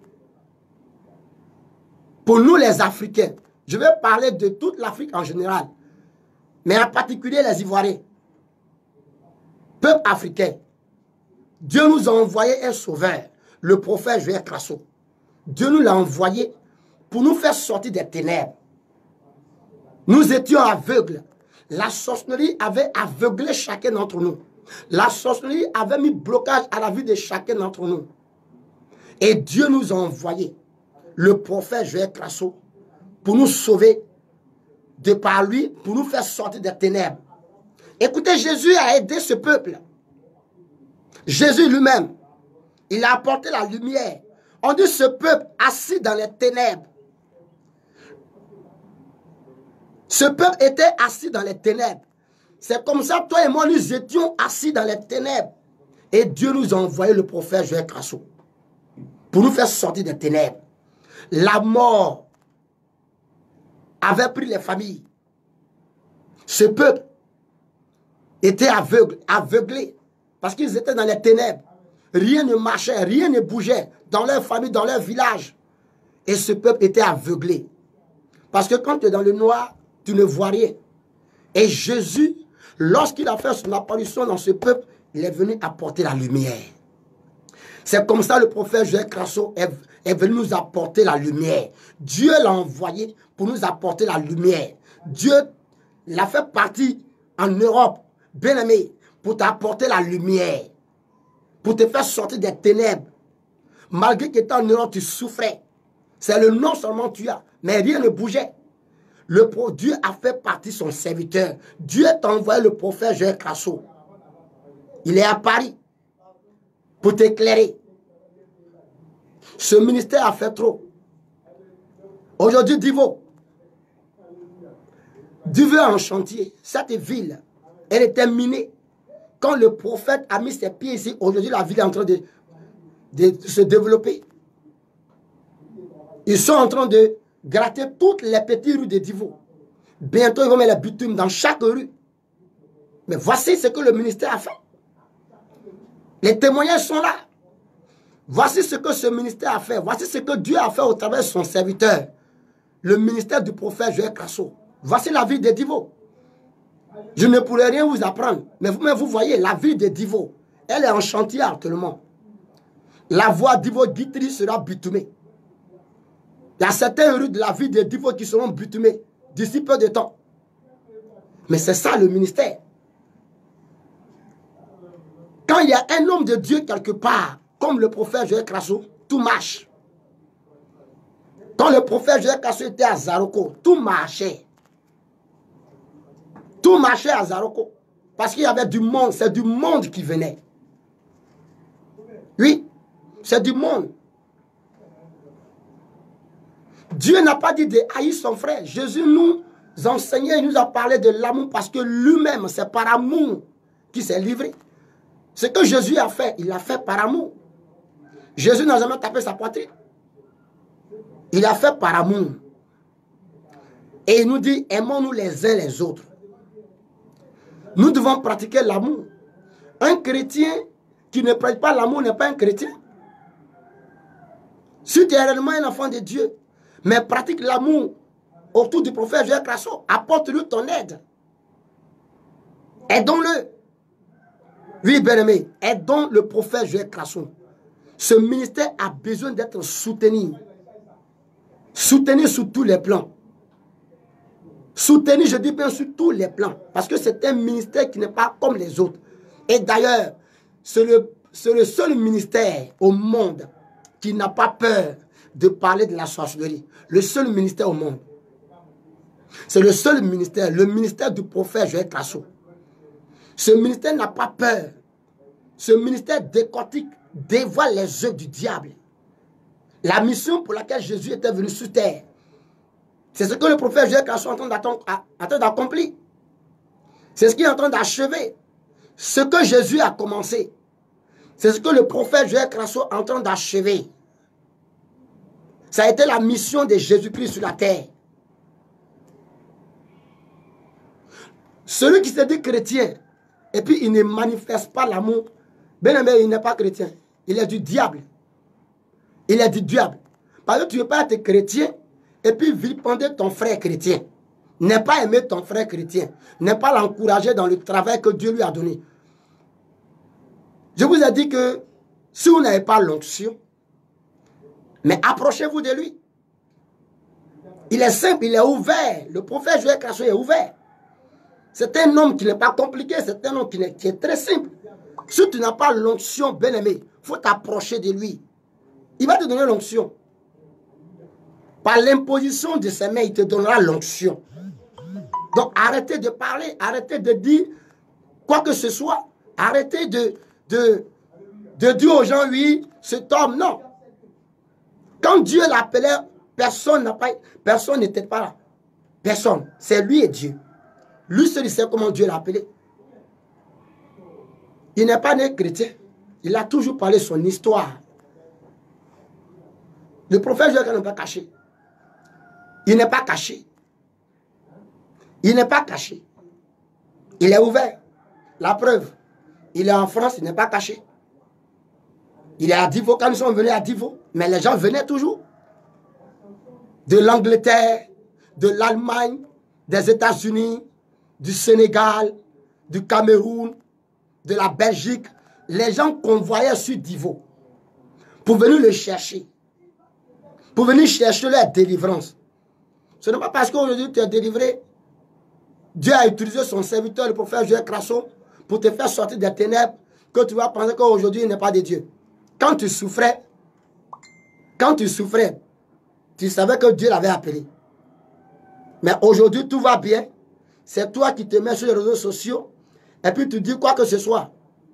Pour nous les Africains, je vais parler de toute l'Afrique en général, mais en particulier les Ivoiriens, peuple africain. Dieu nous a envoyé un sauveur, le prophète Joël Crasso. Dieu nous l'a envoyé pour nous faire sortir des ténèbres. Nous étions aveugles. La sorcellerie avait aveuglé chacun d'entre nous. La sorcellerie avait mis blocage à la vie de chacun d'entre nous. Et Dieu nous a envoyé le prophète Joël Crasso pour nous sauver de par lui, pour nous faire sortir des ténèbres. Écoutez, Jésus a aidé ce peuple. Jésus lui-même, il a apporté la lumière. On dit ce peuple assis dans les ténèbres. Ce peuple était assis dans les ténèbres. C'est comme ça, toi et moi, nous étions assis dans les ténèbres. Et Dieu nous a envoyé le prophète Joël Crasso pour nous faire sortir des ténèbres. La mort avait pris les familles. Ce peuple était aveugle, aveuglé, parce qu'ils étaient dans les ténèbres. Rien ne marchait, rien ne bougeait dans leur famille, dans leur village. Et ce peuple était aveuglé. Parce que quand tu es dans le noir, tu ne vois rien. Et Jésus, lorsqu'il a fait son apparition dans ce peuple, il est venu apporter la lumière. C'est comme ça le prophète Joël Crasso est, est venu nous apporter la lumière. Dieu l'a envoyé pour nous apporter la lumière. Dieu l'a fait partir en Europe, bien aimé, pour t'apporter la lumière. Pour te faire sortir des ténèbres. Malgré que tu étais en Europe, tu souffrais. C'est le nom seulement que tu as, mais rien ne bougeait. Le Dieu a fait partie son serviteur. Dieu t'a envoyé le prophète Joël Crasso. Il est à Paris pour t'éclairer. Ce ministère a fait trop. Aujourd'hui, Divo. Divo est en chantier. Cette ville, elle était minée. Quand le prophète a mis ses pieds ici, aujourd'hui, la ville est en train de, de se développer. Ils sont en train de gratter toutes les petites rues de Divo. Bientôt, ils vont mettre les bitumes dans chaque rue. Mais voici ce que le ministère a fait. Les témoignages sont là. Voici ce que ce ministère a fait. Voici ce que Dieu a fait au travers de son serviteur. Le ministère du prophète Joël Crasso. Voici la ville de Divo. Je ne pourrais rien vous apprendre. Mais vous-même, vous voyez, la ville de Divo, elle est en chantier actuellement. La voie Divo-Guitry sera bitumée. Il y a certaines rues de la ville de Divo qui seront bitumées d'ici peu de temps. Mais c'est ça le ministère. Quand il y a un homme de Dieu quelque part, comme le prophète Joël Crasso, tout marche. Quand le prophète Joël Crasso était à Zaroko, tout marchait. Tout marchait à Zaroko. Parce qu'il y avait du monde, c'est du monde qui venait. Oui, c'est du monde. Dieu n'a pas dit de haïr son frère. Jésus nous enseignait, il nous a parlé de l'amour parce que lui-même, c'est par amour qu'il s'est livré. Ce que Jésus a fait, il l'a fait par amour. Jésus n'a jamais tapé sa poitrine. Il a fait par amour. Et il nous dit, aimons-nous les uns les autres. Nous devons pratiquer l'amour. Un chrétien qui ne pratique pas l'amour n'est pas un chrétien. Si tu es réellement un enfant de Dieu, mais pratique l'amour autour du prophète Joël Crasso, apporte-lui ton aide. Aidons-le. Oui, bien-aimé, aidons le prophète Joël Crasso. Ce ministère a besoin d'être soutenu. Soutenu sur tous les plans. Soutenu, je dis bien sur tous les plans. Parce que c'est un ministère qui n'est pas comme les autres. Et d'ailleurs, c'est le, c'est le seul ministère au monde qui n'a pas peur de parler de la sorcellerie. Le seul ministère au monde. C'est le seul ministère, le ministère du prophète Joël Crasso. Ce ministère n'a pas peur. Ce ministère décortique, dévoile les œuvres du diable. La mission pour laquelle Jésus était venu sur terre, c'est ce que le prophète Joël Crasso est en train d'accomplir. C'est ce qu'il est en train d'achever. Ce que Jésus a commencé, c'est ce que le prophète Joël Crasso est en train d'achever. Ça a été la mission de Jésus-Christ sur la terre. Celui qui se dit chrétien, et puis il ne manifeste pas l'amour, bien aimé, il n'est pas chrétien. Il est du diable. Il est du diable. Parce que tu ne veux pas être chrétien, et puis vilipender ton frère chrétien. Ne pas aimer ton frère chrétien. Ne pas l'encourager dans le travail que Dieu lui a donné. Je vous ai dit que si vous n'avez pas l'onction, mais approchez-vous de lui. Il est simple, il est ouvert. Le prophète Joël Crasso est ouvert. C'est un homme qui n'est pas compliqué, c'est un homme qui est, qui est très simple. Si tu n'as pas l'onction, bien-aimé, il faut t'approcher de lui. Il va te donner l'onction. Par l'imposition de ses mains, il te donnera l'onction. Donc arrêtez de parler, arrêtez de dire quoi que ce soit. Arrêtez de, de, de dire aux gens, oui, cet homme, non. Quand Dieu l'appelait, personne n'a pas, personne n'était pas là. Personne. C'est lui et Dieu. Lui seul sait comment Dieu l'a appelé. Il n'est pas né chrétien. Il a toujours parlé de son histoire. Le prophète Joël n'est pas caché. Il n'est pas caché. Il n'est pas caché. Il est ouvert. La preuve, il est en France, il n'est pas caché. Il est à Divo. Quand nous sommes venus à Divo, mais les gens venaient toujours. De l'Angleterre, de l'Allemagne, des États-Unis, du Sénégal, du Cameroun, de la Belgique. Les gens convoyaient sur Divo pour venir le chercher. Pour venir chercher leur délivrance. Ce n'est pas parce qu'aujourd'hui tu es délivré. Dieu a utilisé son serviteur, le prophète Joël Crasso, pour te faire sortir des ténèbres, que tu vas penser qu'aujourd'hui il n'est pas de Dieu. Quand tu souffrais, quand tu souffrais, tu savais que Dieu l'avait appelé. Mais aujourd'hui tout va bien. C'est toi qui te mets sur les réseaux sociaux et puis tu dis quoi que ce soit.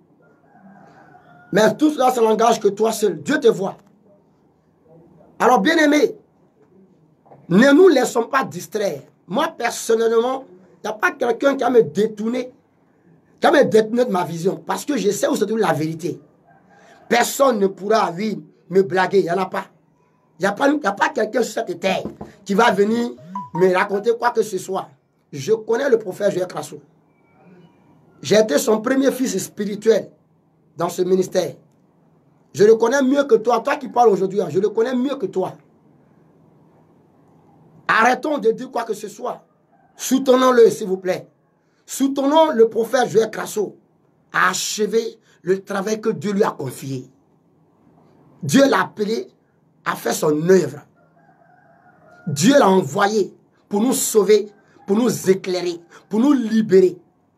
Mais tout cela, ça n'engage que toi seul. Dieu te voit. Alors, bien-aimés, ne nous laissons pas distraire. Moi, personnellement, il n'y a pas quelqu'un qui a me détourné, qui a me détourné de ma vision. Parce que je sais où se trouve la vérité. Personne ne pourra, oui, me blaguer. Il n'y en a pas. Il n'y a pas, pas quelqu'un sur cette terre qui va venir me raconter quoi que ce soit. Je connais le prophète Joël Crasso. J'ai été son premier fils spirituel dans ce ministère. Je le connais mieux que toi. Toi qui parles aujourd'hui, je le connais mieux que toi. Arrêtons de dire quoi que ce soit. Soutenons-le, s'il vous plaît. Soutenons le prophète Joël Crasso à achever le travail que Dieu lui a confié. Dieu l'a appelé à faire son œuvre. Dieu l'a envoyé pour nous sauver, pour nous éclairer, pour nous libérer.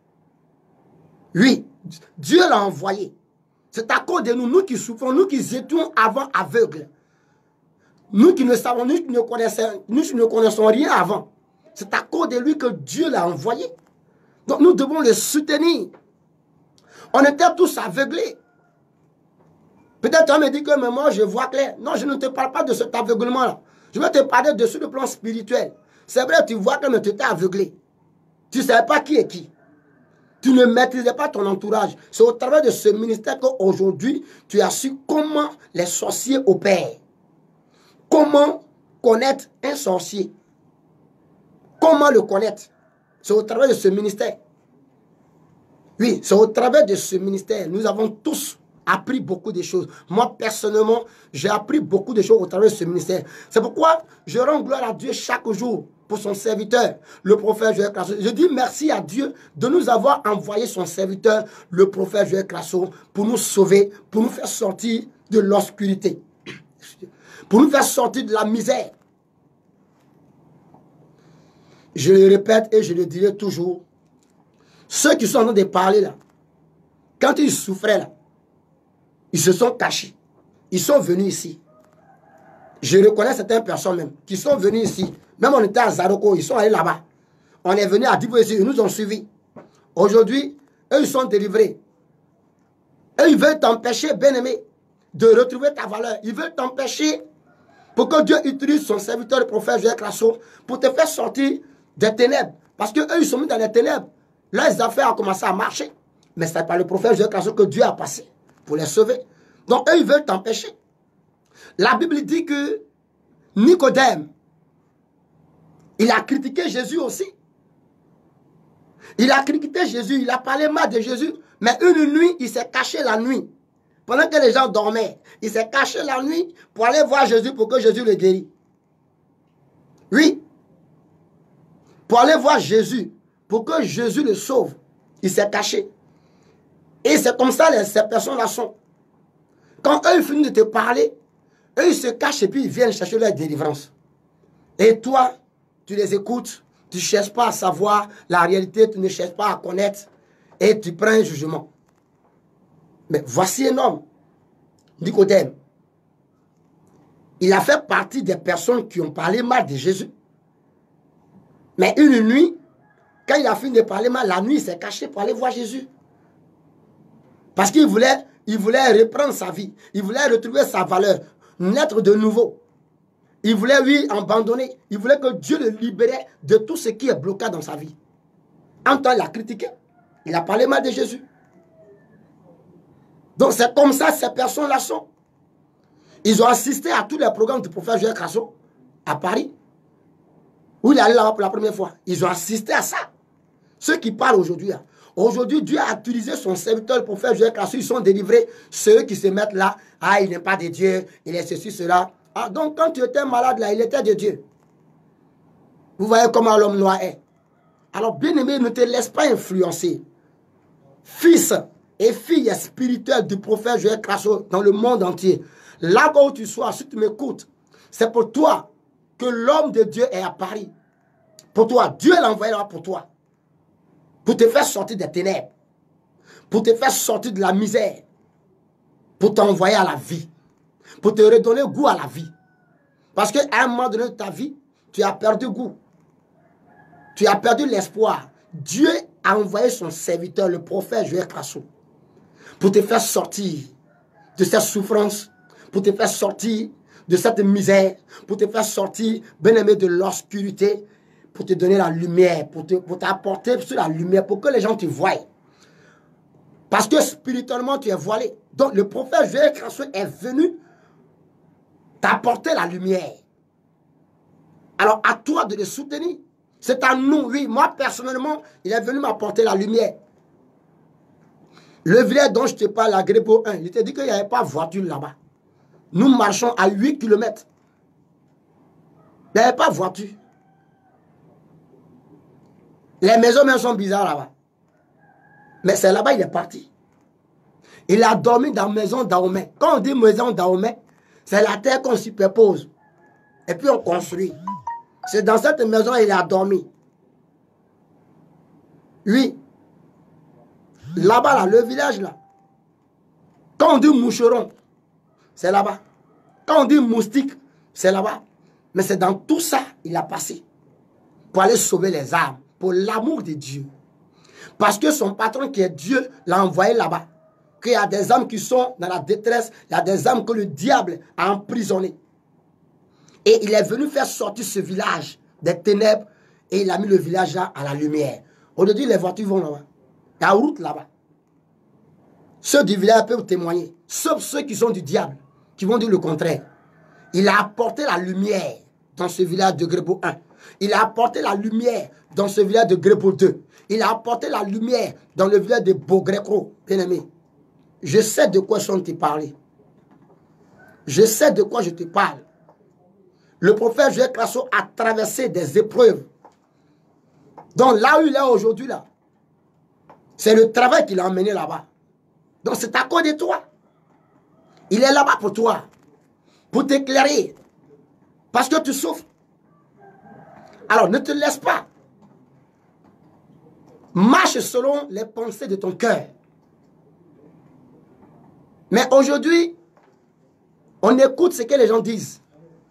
Oui, Dieu l'a envoyé. C'est à cause de nous, nous qui souffrons, nous qui étions avant aveugles. Nous qui ne savons, nous qui ne connaissons, nous qui ne connaissons rien avant. C'est à cause de lui que Dieu l'a envoyé. Donc nous devons le soutenir. On était tous aveuglés. Peut-être on me dit que mais moi je vois clair. Non, je ne te parle pas de cet aveuglement-là. Je vais te parler de sur le plan spirituel. C'est vrai, tu vois que tu t'es aveuglé. Tu ne savais pas qui est qui. Tu ne maîtrisais pas ton entourage. C'est au travers de ce ministère qu'aujourd'hui, tu as su comment les sorciers opèrent. Comment connaître un sorcier. Comment le connaître. C'est au travers de ce ministère. Oui, c'est au travers de ce ministère. Nous avons tous appris beaucoup de choses. Moi, personnellement, j'ai appris beaucoup de choses au travers de ce ministère. C'est pourquoi je rends gloire à Dieu chaque jour pour son serviteur, le prophète Joël Crasso. Je dis merci à Dieu de nous avoir envoyé son serviteur, le prophète Joël Crasso, pour nous sauver, pour nous faire sortir de l'obscurité, pour nous faire sortir de la misère. Je le répète et je le dirai toujours. Ceux qui sont en train de parler là, quand ils souffraient là, ils se sont cachés. Ils sont venus ici. Je reconnais certaines personnes même qui sont venues ici. Même on était à Zaroko, ils sont allés là-bas. On est venu à Divo ici, ils nous ont suivis. Aujourd'hui, eux, ils sont délivrés. Eux, ils veulent t'empêcher, bien-aimé, de retrouver ta valeur. Ils veulent t'empêcher pour que Dieu utilise son serviteur, le prophète Joël Crasso, pour te faire sortir des ténèbres. Parce qu'eux, ils sont mis dans les ténèbres. Là, les affaires ont commencé à marcher. Mais c'est par le prophète Joël Crasso que Dieu a passé pour les sauver. Donc, eux, ils veulent t'empêcher. La Bible dit que Nicodème, il a critiqué Jésus aussi. Il a critiqué Jésus, il a parlé mal de Jésus. Mais une nuit, il s'est caché la nuit. Pendant que les gens dormaient, il s'est caché la nuit pour aller voir Jésus pour que Jésus le guérisse. Oui. Pour aller voir Jésus, pour que Jésus le sauve. Il s'est caché. Et c'est comme ça que ces personnes-là sont. Quand eux finissent de te parler, eux ils se cachent et puis ils viennent chercher leur délivrance. Et toi, tu les écoutes, tu ne cherches pas à savoir la réalité, tu ne cherches pas à connaître et tu prends un jugement. Mais voici un homme, Nicodème. Il a fait partie des personnes qui ont parlé mal de Jésus. Mais une nuit, quand il a fini de parler mal, la nuit, il s'est caché pour aller voir Jésus. Parce qu'il voulait, il voulait reprendre sa vie. Il voulait retrouver sa valeur, naître de nouveau. Il voulait, lui, abandonner. Il voulait que Dieu le libérait de tout ce qui est bloqué dans sa vie. En temps, il a critiqué. Il a parlé mal de Jésus. Donc, c'est comme ça que ces personnes-là sont. Ils ont assisté à tous les programmes du prophète Joël Crasso à Paris. Où il est allé là-bas pour la première fois. Ils ont assisté à ça. Ceux qui parlent aujourd'hui. Aujourd'hui, Dieu a utilisé son serviteur, le prophète Joël Crasso. Ils sont délivrés. Ceux qui se mettent là. Ah, il n'est pas de Dieu. Il est ceci, cela. Ah, donc, quand tu étais malade là, il était de Dieu. Vous voyez comment l'homme noir est. Alors, bien-aimé, ne te laisse pas influencer. Fils et fille spirituelle du prophète Joël Crasso dans le monde entier. Là où tu sois, si tu m'écoutes, c'est pour toi que l'homme de Dieu est à Paris. Pour toi, Dieu l'a envoyé là pour toi. Pour te faire sortir des ténèbres. Pour te faire sortir de la misère. Pour t'envoyer à la vie. Pour te redonner goût à la vie. Parce qu'à un moment donné de ta vie, tu as perdu goût. Tu as perdu l'espoir. Dieu a envoyé son serviteur, le prophète Joël Crasso, pour te faire sortir de cette souffrance, pour te faire sortir de cette misère, pour te faire sortir, bien-aimé, de l'obscurité, pour te donner la lumière, pour t'apporter pour sur la lumière, pour que les gens te voient. Parce que spirituellement, tu es voilé. Donc, le prophète Joël Crasso est venu t'apporter la lumière. Alors, à toi de le soutenir. C'est à nous, oui. Moi, personnellement, il est venu m'apporter la lumière. Le village dont je te parle, à Grépo un, il te dit qu'il n'y avait pas de voiture là-bas. Nous marchons à huit kilomètres. Il n'y avait pas de voiture. Les maisons même sont bizarres là-bas. Mais c'est là-bas il est parti. Il a dormi dans la maison d'Aomé. Quand on dit maison d'Aomé, c'est la terre qu'on superpose. Et puis on construit. C'est dans cette maison qu'il a dormi. Oui. Là-bas, là, le village là. Quand on dit moucheron, c'est là-bas. Quand on dit moustique, c'est là-bas. Mais c'est dans tout ça il a passé. Pour aller sauver les âmes. Pour l'amour de Dieu. Parce que son patron qui est Dieu l'a envoyé là-bas. Qu'il y a des âmes qui sont dans la détresse. Il y a des âmes que le diable a emprisonnées. Et il est venu faire sortir ce village des ténèbres et il a mis le village là à la lumière. Aujourd'hui, les voitures vont là-bas. La route là-bas. Ceux du village peuvent témoigner. Sauf ceux qui sont du diable, qui vont dire le contraire. Il a apporté la lumière dans ce village de Grebo un. Il a apporté la lumière dans ce village de Grebo deux. Il a apporté la lumière dans le village de Bogrecro. Bien-aimé, je sais de quoi je suis en train de te parler. Je sais de quoi je te parle. Le prophète Joël Crasso a traversé des épreuves. Donc là où il est aujourd'hui, là, c'est le travail qu'il a emmené là-bas. Donc c'est à cause de toi. Il est là-bas pour toi. Pour t'éclairer. Parce que tu souffres. Alors ne te laisse pas. Marche selon les pensées de ton cœur. Mais aujourd'hui, on écoute ce que les gens disent.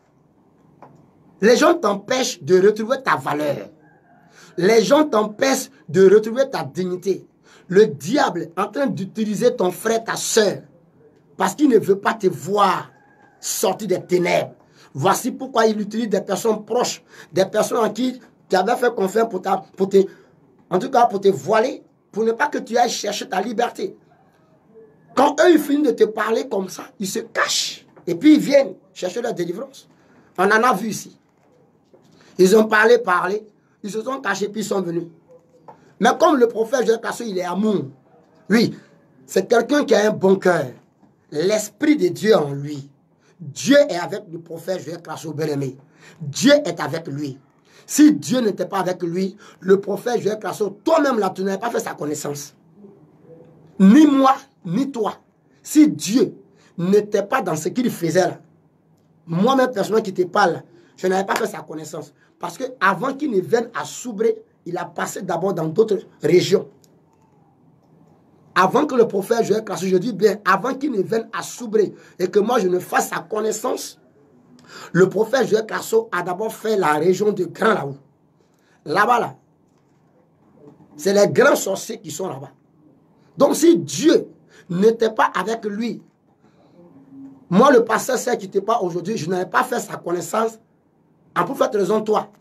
Les gens t'empêchent de retrouver ta valeur. Les gens t'empêchent de retrouver ta dignité. Le diable est en train d'utiliser ton frère, ta soeur, parce qu'il ne veut pas te voir sortir des ténèbres. Voici pourquoi il utilise des personnes proches, des personnes en qui tu avais fait confiance pour, ta, pour te, en tout cas pour te voiler, pour ne pas que tu ailles chercher ta liberté. Quand eux, ils finissent de te parler comme ça, ils se cachent. Et puis ils viennent chercher leur délivrance. On en a vu ici. Ils ont parlé, parlé. Ils se sont cachés, puis ils sont venus. Mais comme le prophète Joël Crasso, il est amour. Oui, c'est quelqu'un qui a un bon cœur. L'esprit de Dieu en lui. Dieu est avec le prophète Joël Crasso, bien-aimé. Dieu est avec lui. Si Dieu n'était pas avec lui, le prophète Joël Crasso, toi-même là, tu n'avais pas fait sa connaissance. Ni moi, ni toi. Si Dieu n'était pas dans ce qu'il faisait là, moi-même, personnellement qui te parle, je n'avais pas fait sa connaissance. Parce qu'avant qu'il ne vienne à Soubré, il a passé d'abord dans d'autres régions. Avant que le prophète Joël Crasso, je dis bien, avant qu'il ne vienne à Soubré et que moi je ne fasse sa connaissance, le prophète Joël Crasso a d'abord fait la région de Grand Laou. Là-bas, là, c'est les grands sorciers qui sont là-bas. Donc si Dieu n'était pas avec lui, moi le pasteur sait qui n'était pas aujourd'hui, je n'avais pas fait sa connaissance. En pour cette raison, toi,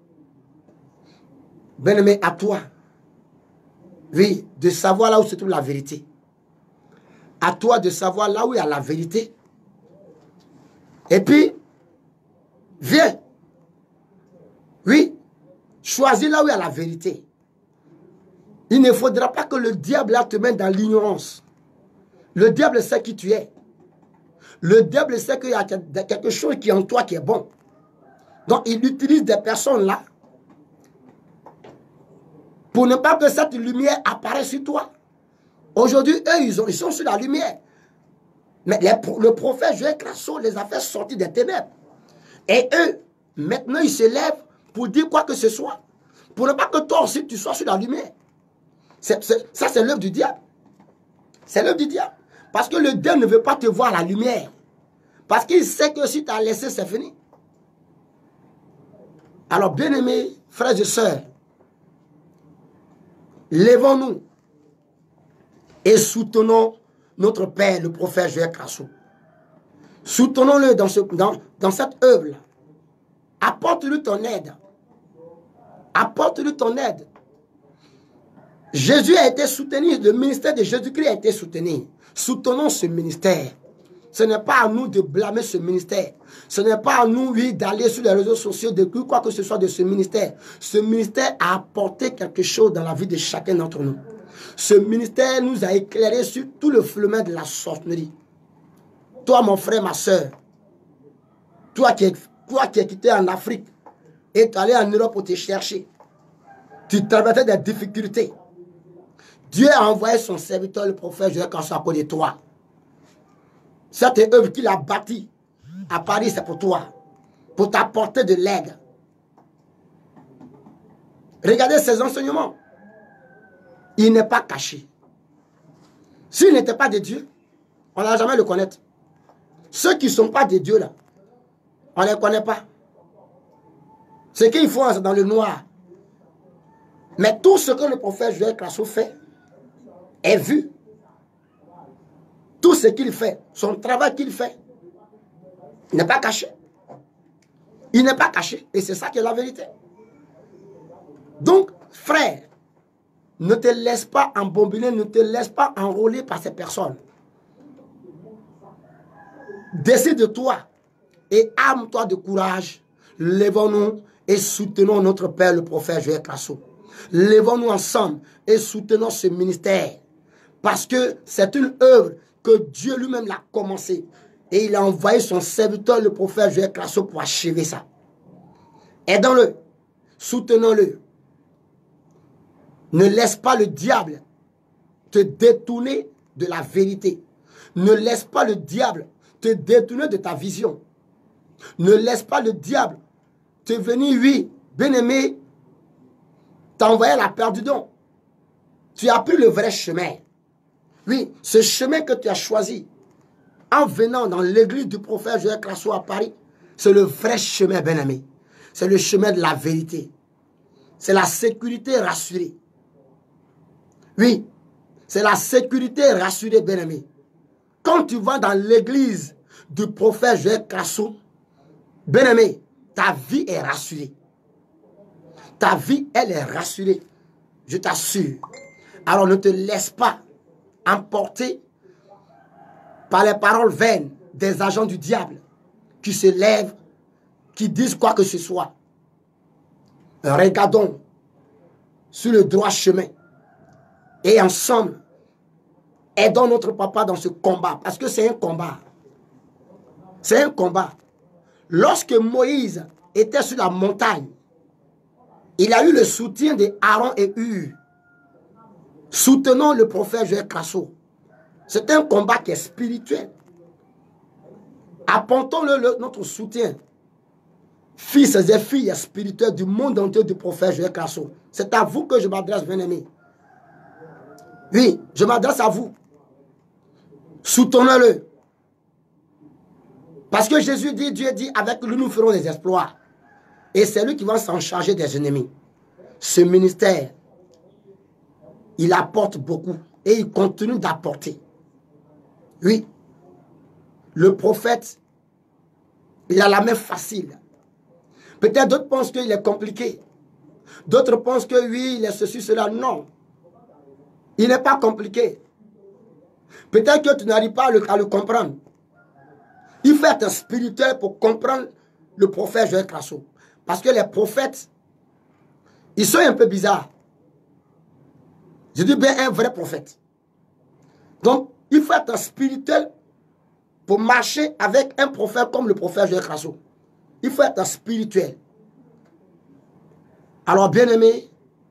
bien-aimé, à toi, oui, de savoir là où se trouve la vérité. À toi de savoir là où il y a la vérité. Et puis, viens. Oui, choisis là où il y a la vérité. Il ne faudra pas que le diable là te mette dans l'ignorance. Le diable sait qui tu es. Le diable sait qu'il y a quelque chose qui est en toi qui est bon. Donc, il utilise des personnes là pour ne pas que cette lumière apparaisse sur toi. Aujourd'hui, eux, ils, ont, ils sont sur la lumière. Mais les, le prophète Joël Crasso les a fait sortir des ténèbres. Et eux, maintenant, ils se lèvent pour dire quoi que ce soit. Pour ne pas que toi aussi, tu sois sur la lumière. C est, c est, ça, c'est l'œuvre du diable. C'est l'œuvre du diable. Parce que le diable ne veut pas te voir la lumière. Parce qu'il sait que si tu as laissé, c'est fini. Alors, bien-aimés, frères et sœurs, lèvons-nous et soutenons notre Père, le prophète Joël Crasso. Soutenons-le dans, ce, dans, dans cette œuvre-là. Apporte-lui ton aide. Apporte-lui ton aide. Jésus a été soutenu, le ministère de Jésus-Christ a été soutenu. Soutenons ce ministère. Ce n'est pas à nous de blâmer ce ministère. Ce n'est pas à nous, oui, d'aller sur les réseaux sociaux, de quoi que ce soit de ce ministère. Ce ministère a apporté quelque chose dans la vie de chacun d'entre nous. Ce ministère nous a éclairé sur tout le fleuve de la sorcellerie. Toi, mon frère, ma soeur, toi qui es, toi qui es quitté en Afrique et tu es allé en Europe pour te chercher, tu traversais des difficultés. Dieu a envoyé son serviteur, le prophète Joël Crasso, à cause de toi. Cette œuvre qu'il a bâtie à Paris, c'est pour toi. Pour t'apporter de l'aide. Regardez ses enseignements. Il n'est pas caché. S'il n'était pas de Dieu, on n'a jamais le connaître. Ceux qui ne sont pas de Dieu, là, on ne les connaît pas. Ce qu'ils font, c'est dans le noir. Mais tout ce que le prophète Joël Crasso fait est vu. Tout ce qu'il fait, son travail qu'il fait, n'est pas caché. Il n'est pas caché. Et c'est ça qui est la vérité. Donc, frère, ne te laisse pas embobiner, ne te laisse pas enrôler par ces personnes. Décide-toi et arme-toi de courage. Lèvons-nous et soutenons notre Père, le prophète Joël Crasso. Lèvons-nous ensemble et soutenons ce ministère. Parce que c'est une œuvre que Dieu lui-même l'a commencé. Et il a envoyé son serviteur, le prophète Joël Crasso, pour achever ça. Aidons-le. Soutenons-le. Ne laisse pas le diable te détourner de la vérité. Ne laisse pas le diable te détourner de ta vision. Ne laisse pas le diable te venir, oui, bien-aimé, t'envoyer la perdue. Tu as pris le vrai chemin. Oui, ce chemin que tu as choisi en venant dans l'église du prophète Joël Crasso à Paris, c'est le vrai chemin, bien-aimé. C'est le chemin de la vérité. C'est la sécurité rassurée. Oui, c'est la sécurité rassurée, bien-aimé. Quand tu vas dans l'église du prophète Joël Crasso, bien-aimé, ta vie est rassurée. Ta vie, elle est rassurée. Je t'assure. Alors ne te laisse pas emporter par les paroles vaines des agents du diable qui se lèvent, qui disent quoi que ce soit. Regardons sur le droit chemin et ensemble, aidons notre papa dans ce combat, parce que c'est un combat. C'est un combat. Lorsque Moïse était sur la montagne, il a eu le soutien de Aaron et Hur. Soutenons le prophète Joël Crasso. C'est un combat qui est spirituel. Apportons-le notre soutien. Fils et filles spirituels du monde entier du prophète Joël Crasso. C'est à vous que je m'adresse, bien-aimés. Oui, je m'adresse à vous. Soutenons-le. Parce que Jésus dit, Dieu dit, avec lui nous ferons des exploits. Et c'est lui qui va s'en charger des ennemis. Ce ministère, il apporte beaucoup. Et il continue d'apporter. Oui. Le prophète, il a la main facile. Peut-être d'autres pensent qu'il est compliqué. D'autres pensent que oui, il est ceci, cela. Non. Il n'est pas compliqué. Peut-être que tu n'arrives pas à le, à le comprendre. Il faut être spirituel pour comprendre le prophète Joël Crasso. Parce que les prophètes, ils sont un peu bizarres. Je dis bien un vrai prophète. Donc, il faut être spirituel pour marcher avec un prophète comme le prophète Joël Crasso. Il faut être spirituel. Alors, bien-aimé,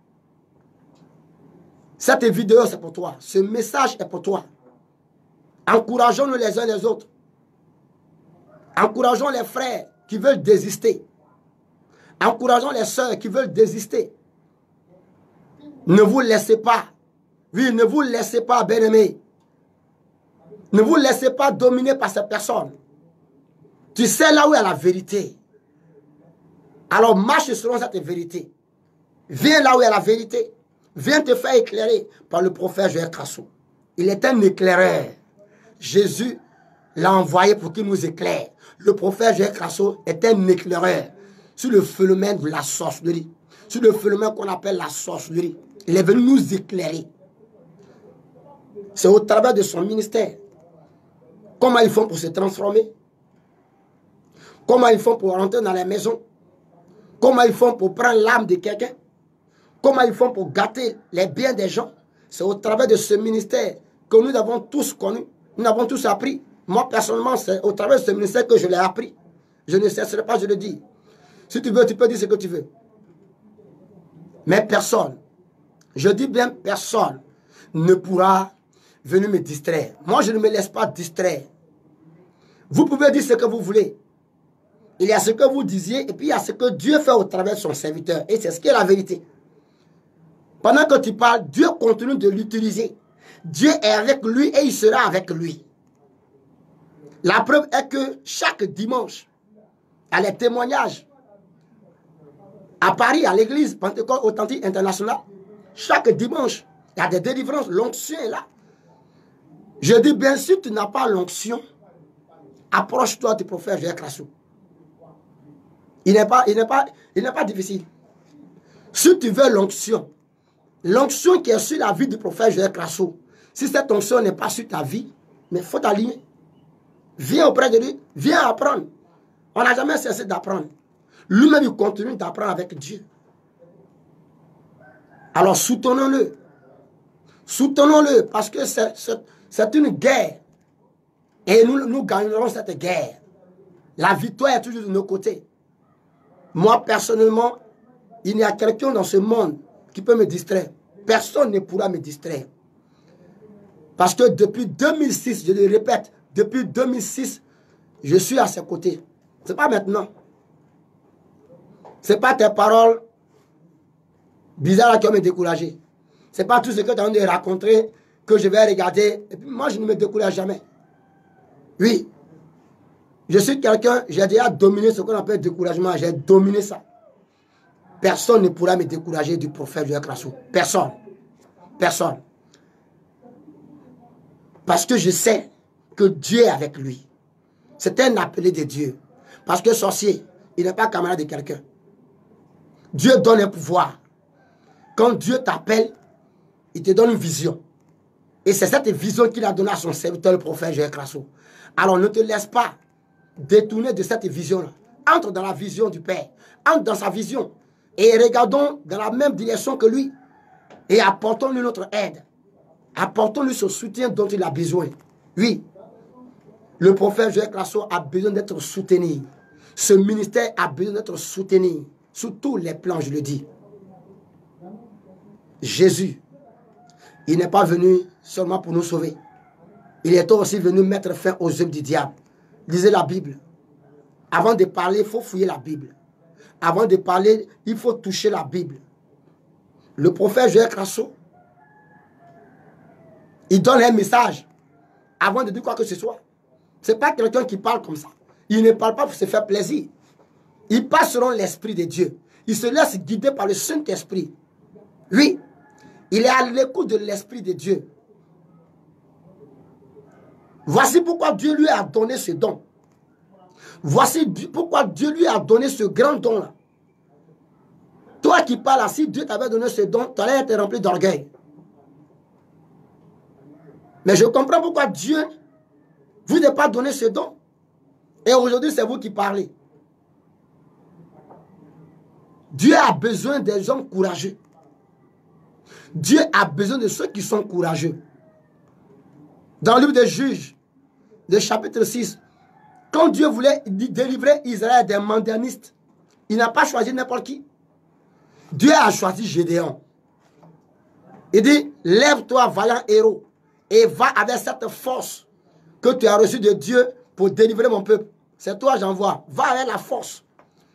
cette vidéo, c'est pour toi. Ce message est pour toi. Encourageons-nous les uns les autres. Encourageons les frères qui veulent désister. Encourageons les sœurs qui veulent désister. Ne vous laissez pas. Oui, ne vous laissez pas, bien-aimés. Ne vous laissez pas dominer par ces personnes. Tu sais là où est la vérité. Alors marche selon cette vérité. Viens là où est la vérité. Viens te faire éclairer par le prophète Joël Crasso. Il est un éclaireur. Jésus l'a envoyé pour qu'il nous éclaire. Le prophète Joël Crasso est un éclaireur sur le phénomène de la sorcellerie. Sur le phénomène qu'on appelle la sorcellerie. Il est venu nous éclairer. C'est au travers de son ministère. Comment ils font pour se transformer? Comment ils font pour rentrer dans les maisons? Comment ils font pour prendre l'âme de quelqu'un? Comment ils font pour gâter les biens des gens? C'est au travers de ce ministère que nous avons tous connu. Nous avons tous appris. Moi, personnellement, c'est au travers de ce ministère que je l'ai appris. Je ne cesserai pas, je le dis. Si tu veux, tu peux dire ce que tu veux. Mais personne, je dis bien personne, ne pourra venir me distraire. Moi, je ne me laisse pas distraire. Vous pouvez dire ce que vous voulez. Il y a ce que vous disiez et puis il y a ce que Dieu fait au travers de son serviteur. Et c'est ce qui est la vérité. Pendant que tu parles, Dieu continue de l'utiliser. Dieu est avec lui et il sera avec lui. La preuve est que chaque dimanche, il y a les témoignages. À Paris, à l'église Pentecôte Authentique Internationale, chaque dimanche, il y a des délivrances. L'onction est là. Je dis bien sûr, tu n'as pas l'onction. Approche-toi du prophète Joël Crasso. Il n'est pas, il n'est pas, il n'est pas difficile. Si tu veux l'onction, l'onction qui est sur la vie du prophète Joël Crasso, si cette onction n'est pas sur ta vie, mais il faut t'aligner. Viens auprès de lui, viens apprendre. On n'a jamais cessé d'apprendre. Lui-même, il continue d'apprendre avec Dieu. Alors soutenons-le. Soutenons-le parce que c'est une guerre. Et nous, nous gagnerons cette guerre. La victoire est toujours de nos côtés. Moi, personnellement, il y a quelqu'un dans ce monde qui peut me distraire. Personne ne pourra me distraire. Parce que depuis deux mille six, je le répète, depuis deux mille six, je suis à ses côtés. Ce n'est pas maintenant. Ce n'est pas tes paroles bizarres qui vont me décourager. Ce n'est pas tout ce que tu as envie de raconter que je vais regarder. Et puis moi, je ne me décourage jamais. Oui. Je suis quelqu'un, j'ai déjà dominé ce qu'on appelle découragement. J'ai dominé ça. Personne ne pourra me décourager du prophète Joël Crasso. Personne. Personne. Parce que je sais que Dieu est avec lui. C'est un appelé de Dieu. Parce que sorcier, il n'est pas camarade de quelqu'un. Dieu donne un pouvoir. Quand Dieu t'appelle, il te donne une vision. Et c'est cette vision qu'il a donnée à son serviteur, le prophète Joël Crasso. Alors ne te laisse pas détourner de cette vision-là. Entre dans la vision du Père. Entre dans sa vision. Et regardons dans la même direction que lui. Et apportons-lui notre aide. Apportons-lui ce soutien dont il a besoin. Oui. Le prophète Joël Crasso a besoin d'être soutenu. Ce ministère a besoin d'être soutenu. Sur tous les plans, je le dis. Jésus, il n'est pas venu seulement pour nous sauver. Il est aussi venu mettre fin aux œuvres du diable. Lisez la Bible. Avant de parler, il faut fouiller la Bible. Avant de parler, il faut toucher la Bible. Le prophète Joël Crasso, il donne un message avant de dire quoi que ce soit. Ce n'est pas quelqu'un qui parle comme ça. Il ne parle pas pour se faire plaisir. Il parle selon l'Esprit de Dieu. Il se laisse guider par le Saint-Esprit. Oui, il est à l'écoute de l'Esprit de Dieu. Voici pourquoi Dieu lui a donné ce don. Voici pourquoi Dieu lui a donné ce grand don-là. Toi qui parles, si Dieu t'avait donné ce don, tu allais être rempli d'orgueil. Mais je comprends pourquoi Dieu ne vous a pas donné ce don. Et aujourd'hui, c'est vous qui parlez. Dieu a besoin des hommes courageux. Dieu a besoin de ceux qui sont courageux. Dans le livre des Juges, le chapitre six, quand Dieu voulait délivrer Israël des mandanistes, il n'a pas choisi n'importe qui. Dieu a choisi Gédéon. Il dit, lève-toi, vaillant héros, et va avec cette force que tu as reçue de Dieu pour délivrer mon peuple. C'est toi, j'envoie. Va avec la force.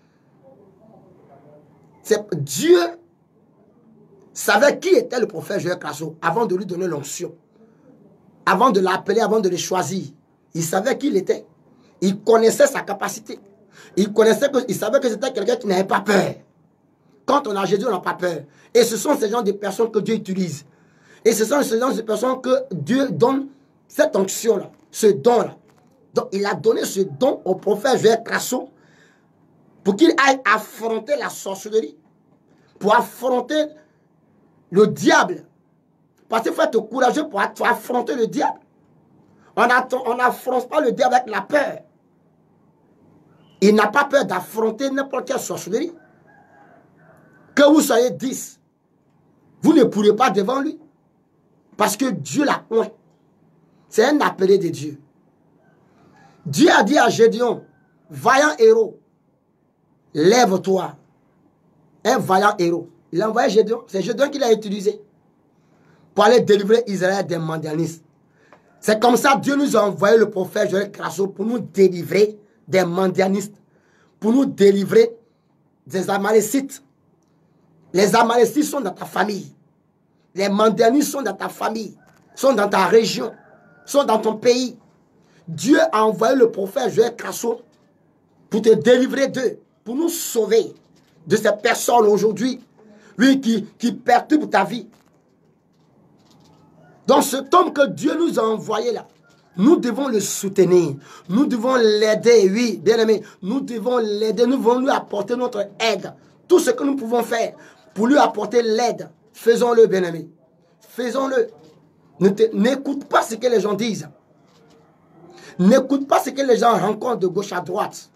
Dieu savait qui était le prophète Joël Crasso avant de lui donner l'onction. Avant de l'appeler, avant de le choisir. Il savait qui il était. Il connaissait sa capacité. Il connaissait que, il savait que c'était quelqu'un qui n'avait pas peur. Quand on a Jésus, on n'a pas peur. Et ce sont ces gens de personnes que Dieu utilise. Et ce sont ces gens de personnes que Dieu donne cette onction-là, ce don-là. Donc, il a donné ce don au prophète Joël Crasso pour qu'il aille affronter la sorcellerie, pour affronter le diable. Parce qu'il faut être courageux pour affronter le diable. On n'affronte pas le diable avec la peur. Il n'a pas peur d'affronter n'importe quelle sorcellerie. Que vous soyez dix, vous ne pourrez pas devant lui. Parce que Dieu l'a oint. C'est un appelé de Dieu. Dieu a dit à Gédéon, vaillant héros, lève-toi. Un vaillant héros. Il a envoyé Gédéon. C'est Gédéon qui l'a utilisé pour aller délivrer Israël des mandanistes. C'est comme ça que Dieu nous a envoyé le prophète Joël Crasso pour nous délivrer des mandanistes, pour nous délivrer des Amalécites. Les Amalécites sont dans ta famille. Les mandanistes sont dans ta famille, sont dans ta région, sont dans ton pays. Dieu a envoyé le prophète Joël Crasso pour te délivrer d'eux, pour nous sauver de ces personnes aujourd'hui, oui, qui, qui perturbent ta vie. Donc cet homme que Dieu nous a envoyé là, Nous devons le soutenir. Nous devons l'aider, oui, bien aimé. Nous devons l'aider. Nous devons lui apporter notre aide. Tout ce que nous pouvons faire pour lui apporter l'aide, faisons-le, bien aimé. Faisons-le. N'écoute pas ce que les gens disent. N'écoute pas ce que les gens rencontrent de gauche à droite.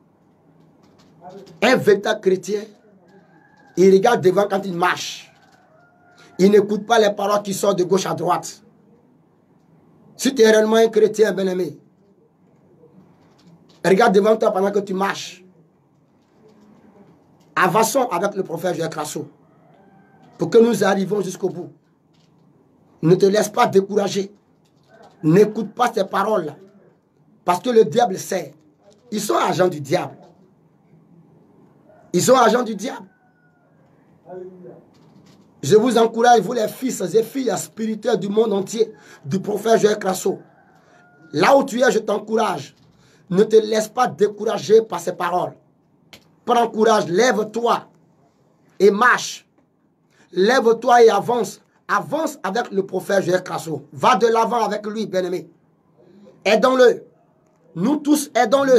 Un véritable chrétien, il regarde devant quand il marche. Il n'écoute pas les paroles qui sortent de gauche à droite. Si tu es réellement un chrétien, bien-aimé, regarde devant toi pendant que tu marches. Avançons avec le prophète Joël Crasso pour que nous arrivions jusqu'au bout. Ne te laisse pas décourager. N'écoute pas ces paroles. Parce que le diable sait. Ils sont agents du diable. Ils sont agents du diable. Je vous encourage, vous les fils et filles spirituels du monde entier, du prophète Joël Crasso. Là où tu es, je t'encourage. Ne te laisse pas décourager par ces paroles. Prends courage, lève-toi et marche. Lève-toi et avance. Avance avec le prophète Joël Crasso. Va de l'avant avec lui, bien-aimé. Aidons-le. Nous tous, aidons-le.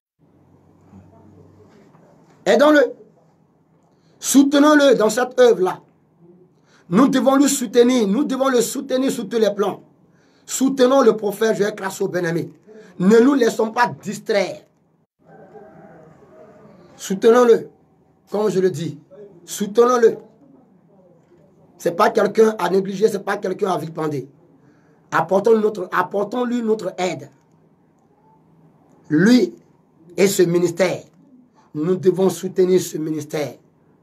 Aidons-le. Soutenons-le dans cette œuvre-là. Nous devons le soutenir. Nous devons le soutenir sur tous les plans. Soutenons le prophète Joël Crasso, bien-aimé. Ne nous laissons pas distraire. Soutenons-le. Comme je le dis. Soutenons-le. Ce n'est pas quelqu'un à négliger, ce n'est pas quelqu'un à vilipender. Apportons-lui notre, apportons-lui notre aide. Lui et ce ministère. Nous devons soutenir ce ministère.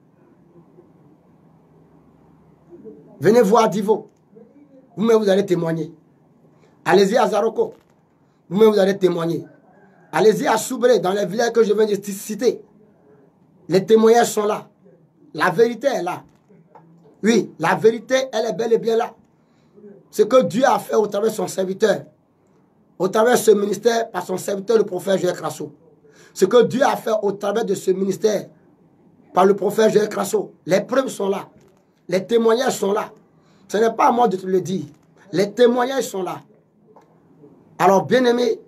Venez voir Divo. Vous-même, vous allez témoigner. Allez-y à Zaroko. Vous-même, vous allez témoigner. Allez-y à Soubré, dans les villages que je viens de citer. Les témoignages sont là. La vérité est là. Oui, la vérité, elle est bel et bien là. Ce que Dieu a fait au travers de son serviteur, au travers de ce ministère, par son serviteur, le prophète Joël Crasso. Ce que Dieu a fait au travers de ce ministère, par le prophète Joël Crasso. Les preuves sont là. Les témoignages sont là. Ce n'est pas à moi de te le dire. Les témoignages sont là. Alors, bien-aimés,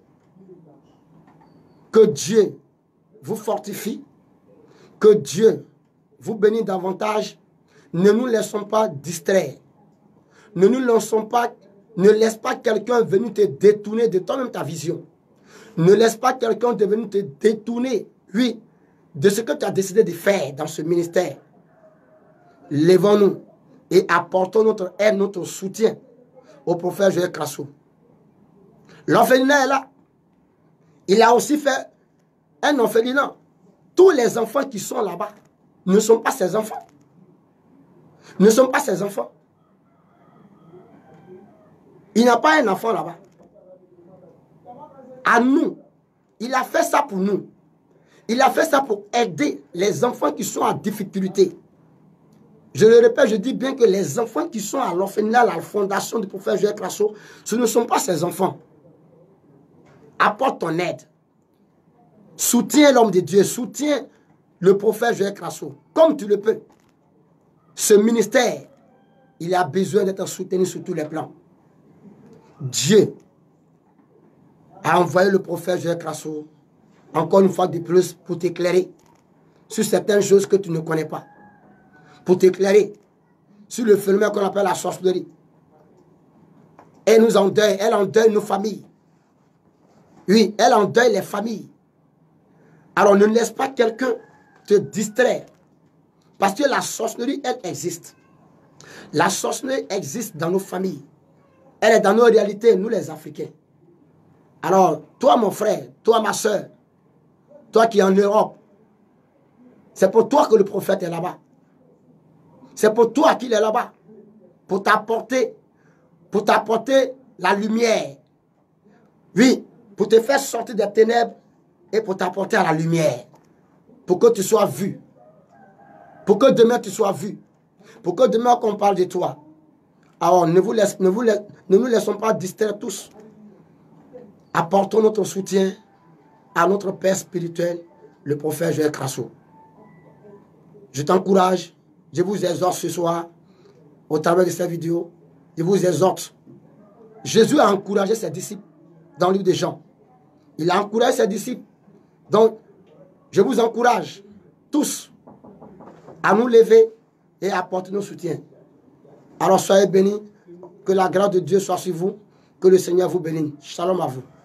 que Dieu vous fortifie, que Dieu vous bénisse davantage. Ne nous laissons pas distraire. Ne nous laissons pas, ne laisse pas quelqu'un venir te détourner de toi-même ta vision. Ne laisse pas quelqu'un venir te détourner, oui, de ce que tu as décidé de faire dans ce ministère. Lèvons-nous et apportons notre aide, notre soutien au prophète Joël Crasso. L'orphelinat est là. Il a aussi fait un orphelinat. Tous les enfants qui sont là-bas ne sont pas ses enfants. Ne sont pas ses enfants. Il n'y a pas un enfant là-bas. À nous. Il a fait ça pour nous. Il a fait ça pour aider les enfants qui sont en difficulté. Je le répète, je dis bien que les enfants qui sont à l'orphelinat, à la fondation du prophète Joël Crasso, ce ne sont pas ses enfants. Apporte ton aide. Soutiens l'homme de Dieu. Soutiens le prophète Joël Crasso. Comme tu le peux. Ce ministère, il a besoin d'être soutenu sur tous les plans. Dieu a envoyé le prophète Joël Crasso, encore une fois de plus, pour t'éclairer sur certaines choses que tu ne connais pas. Pour t'éclairer sur le phénomène qu'on appelle la sorcellerie. Elle nous endeuille, elle endeuille nos familles. Oui, elle endeuille les familles. Alors ne laisse pas quelqu'un te distraire. Parce que la sorcellerie, elle existe. La sorcellerie existe dans nos familles. Elle est dans nos réalités, nous les Africains. Alors, toi mon frère, toi ma soeur, toi qui es en Europe, c'est pour toi que le prophète est là-bas. C'est pour toi qu'il est là-bas. Pour t'apporter, pour t'apporter la lumière. Oui, pour te faire sortir des ténèbres et pour t'apporter à la lumière. Pour que tu sois vu. Pour que demain tu sois vu. Pour que demain qu'on parle de toi. Alors ne, vous laisse, ne, vous laisse, ne nous laissons pas distraire tous. Apportons notre soutien à notre Père spirituel, le prophète Joël Crasso. Je t'encourage, je vous exhorte ce soir, au travers de cette vidéo, je vous exhorte. Jésus a encouragé ses disciples. dans le livre des Jean. Il a encouragé ses disciples. Donc, je vous encourage tous à nous lever et à apporter nos soutiens. Alors, soyez bénis. Que la grâce de Dieu soit sur vous. Que le Seigneur vous bénisse. Shalom à vous.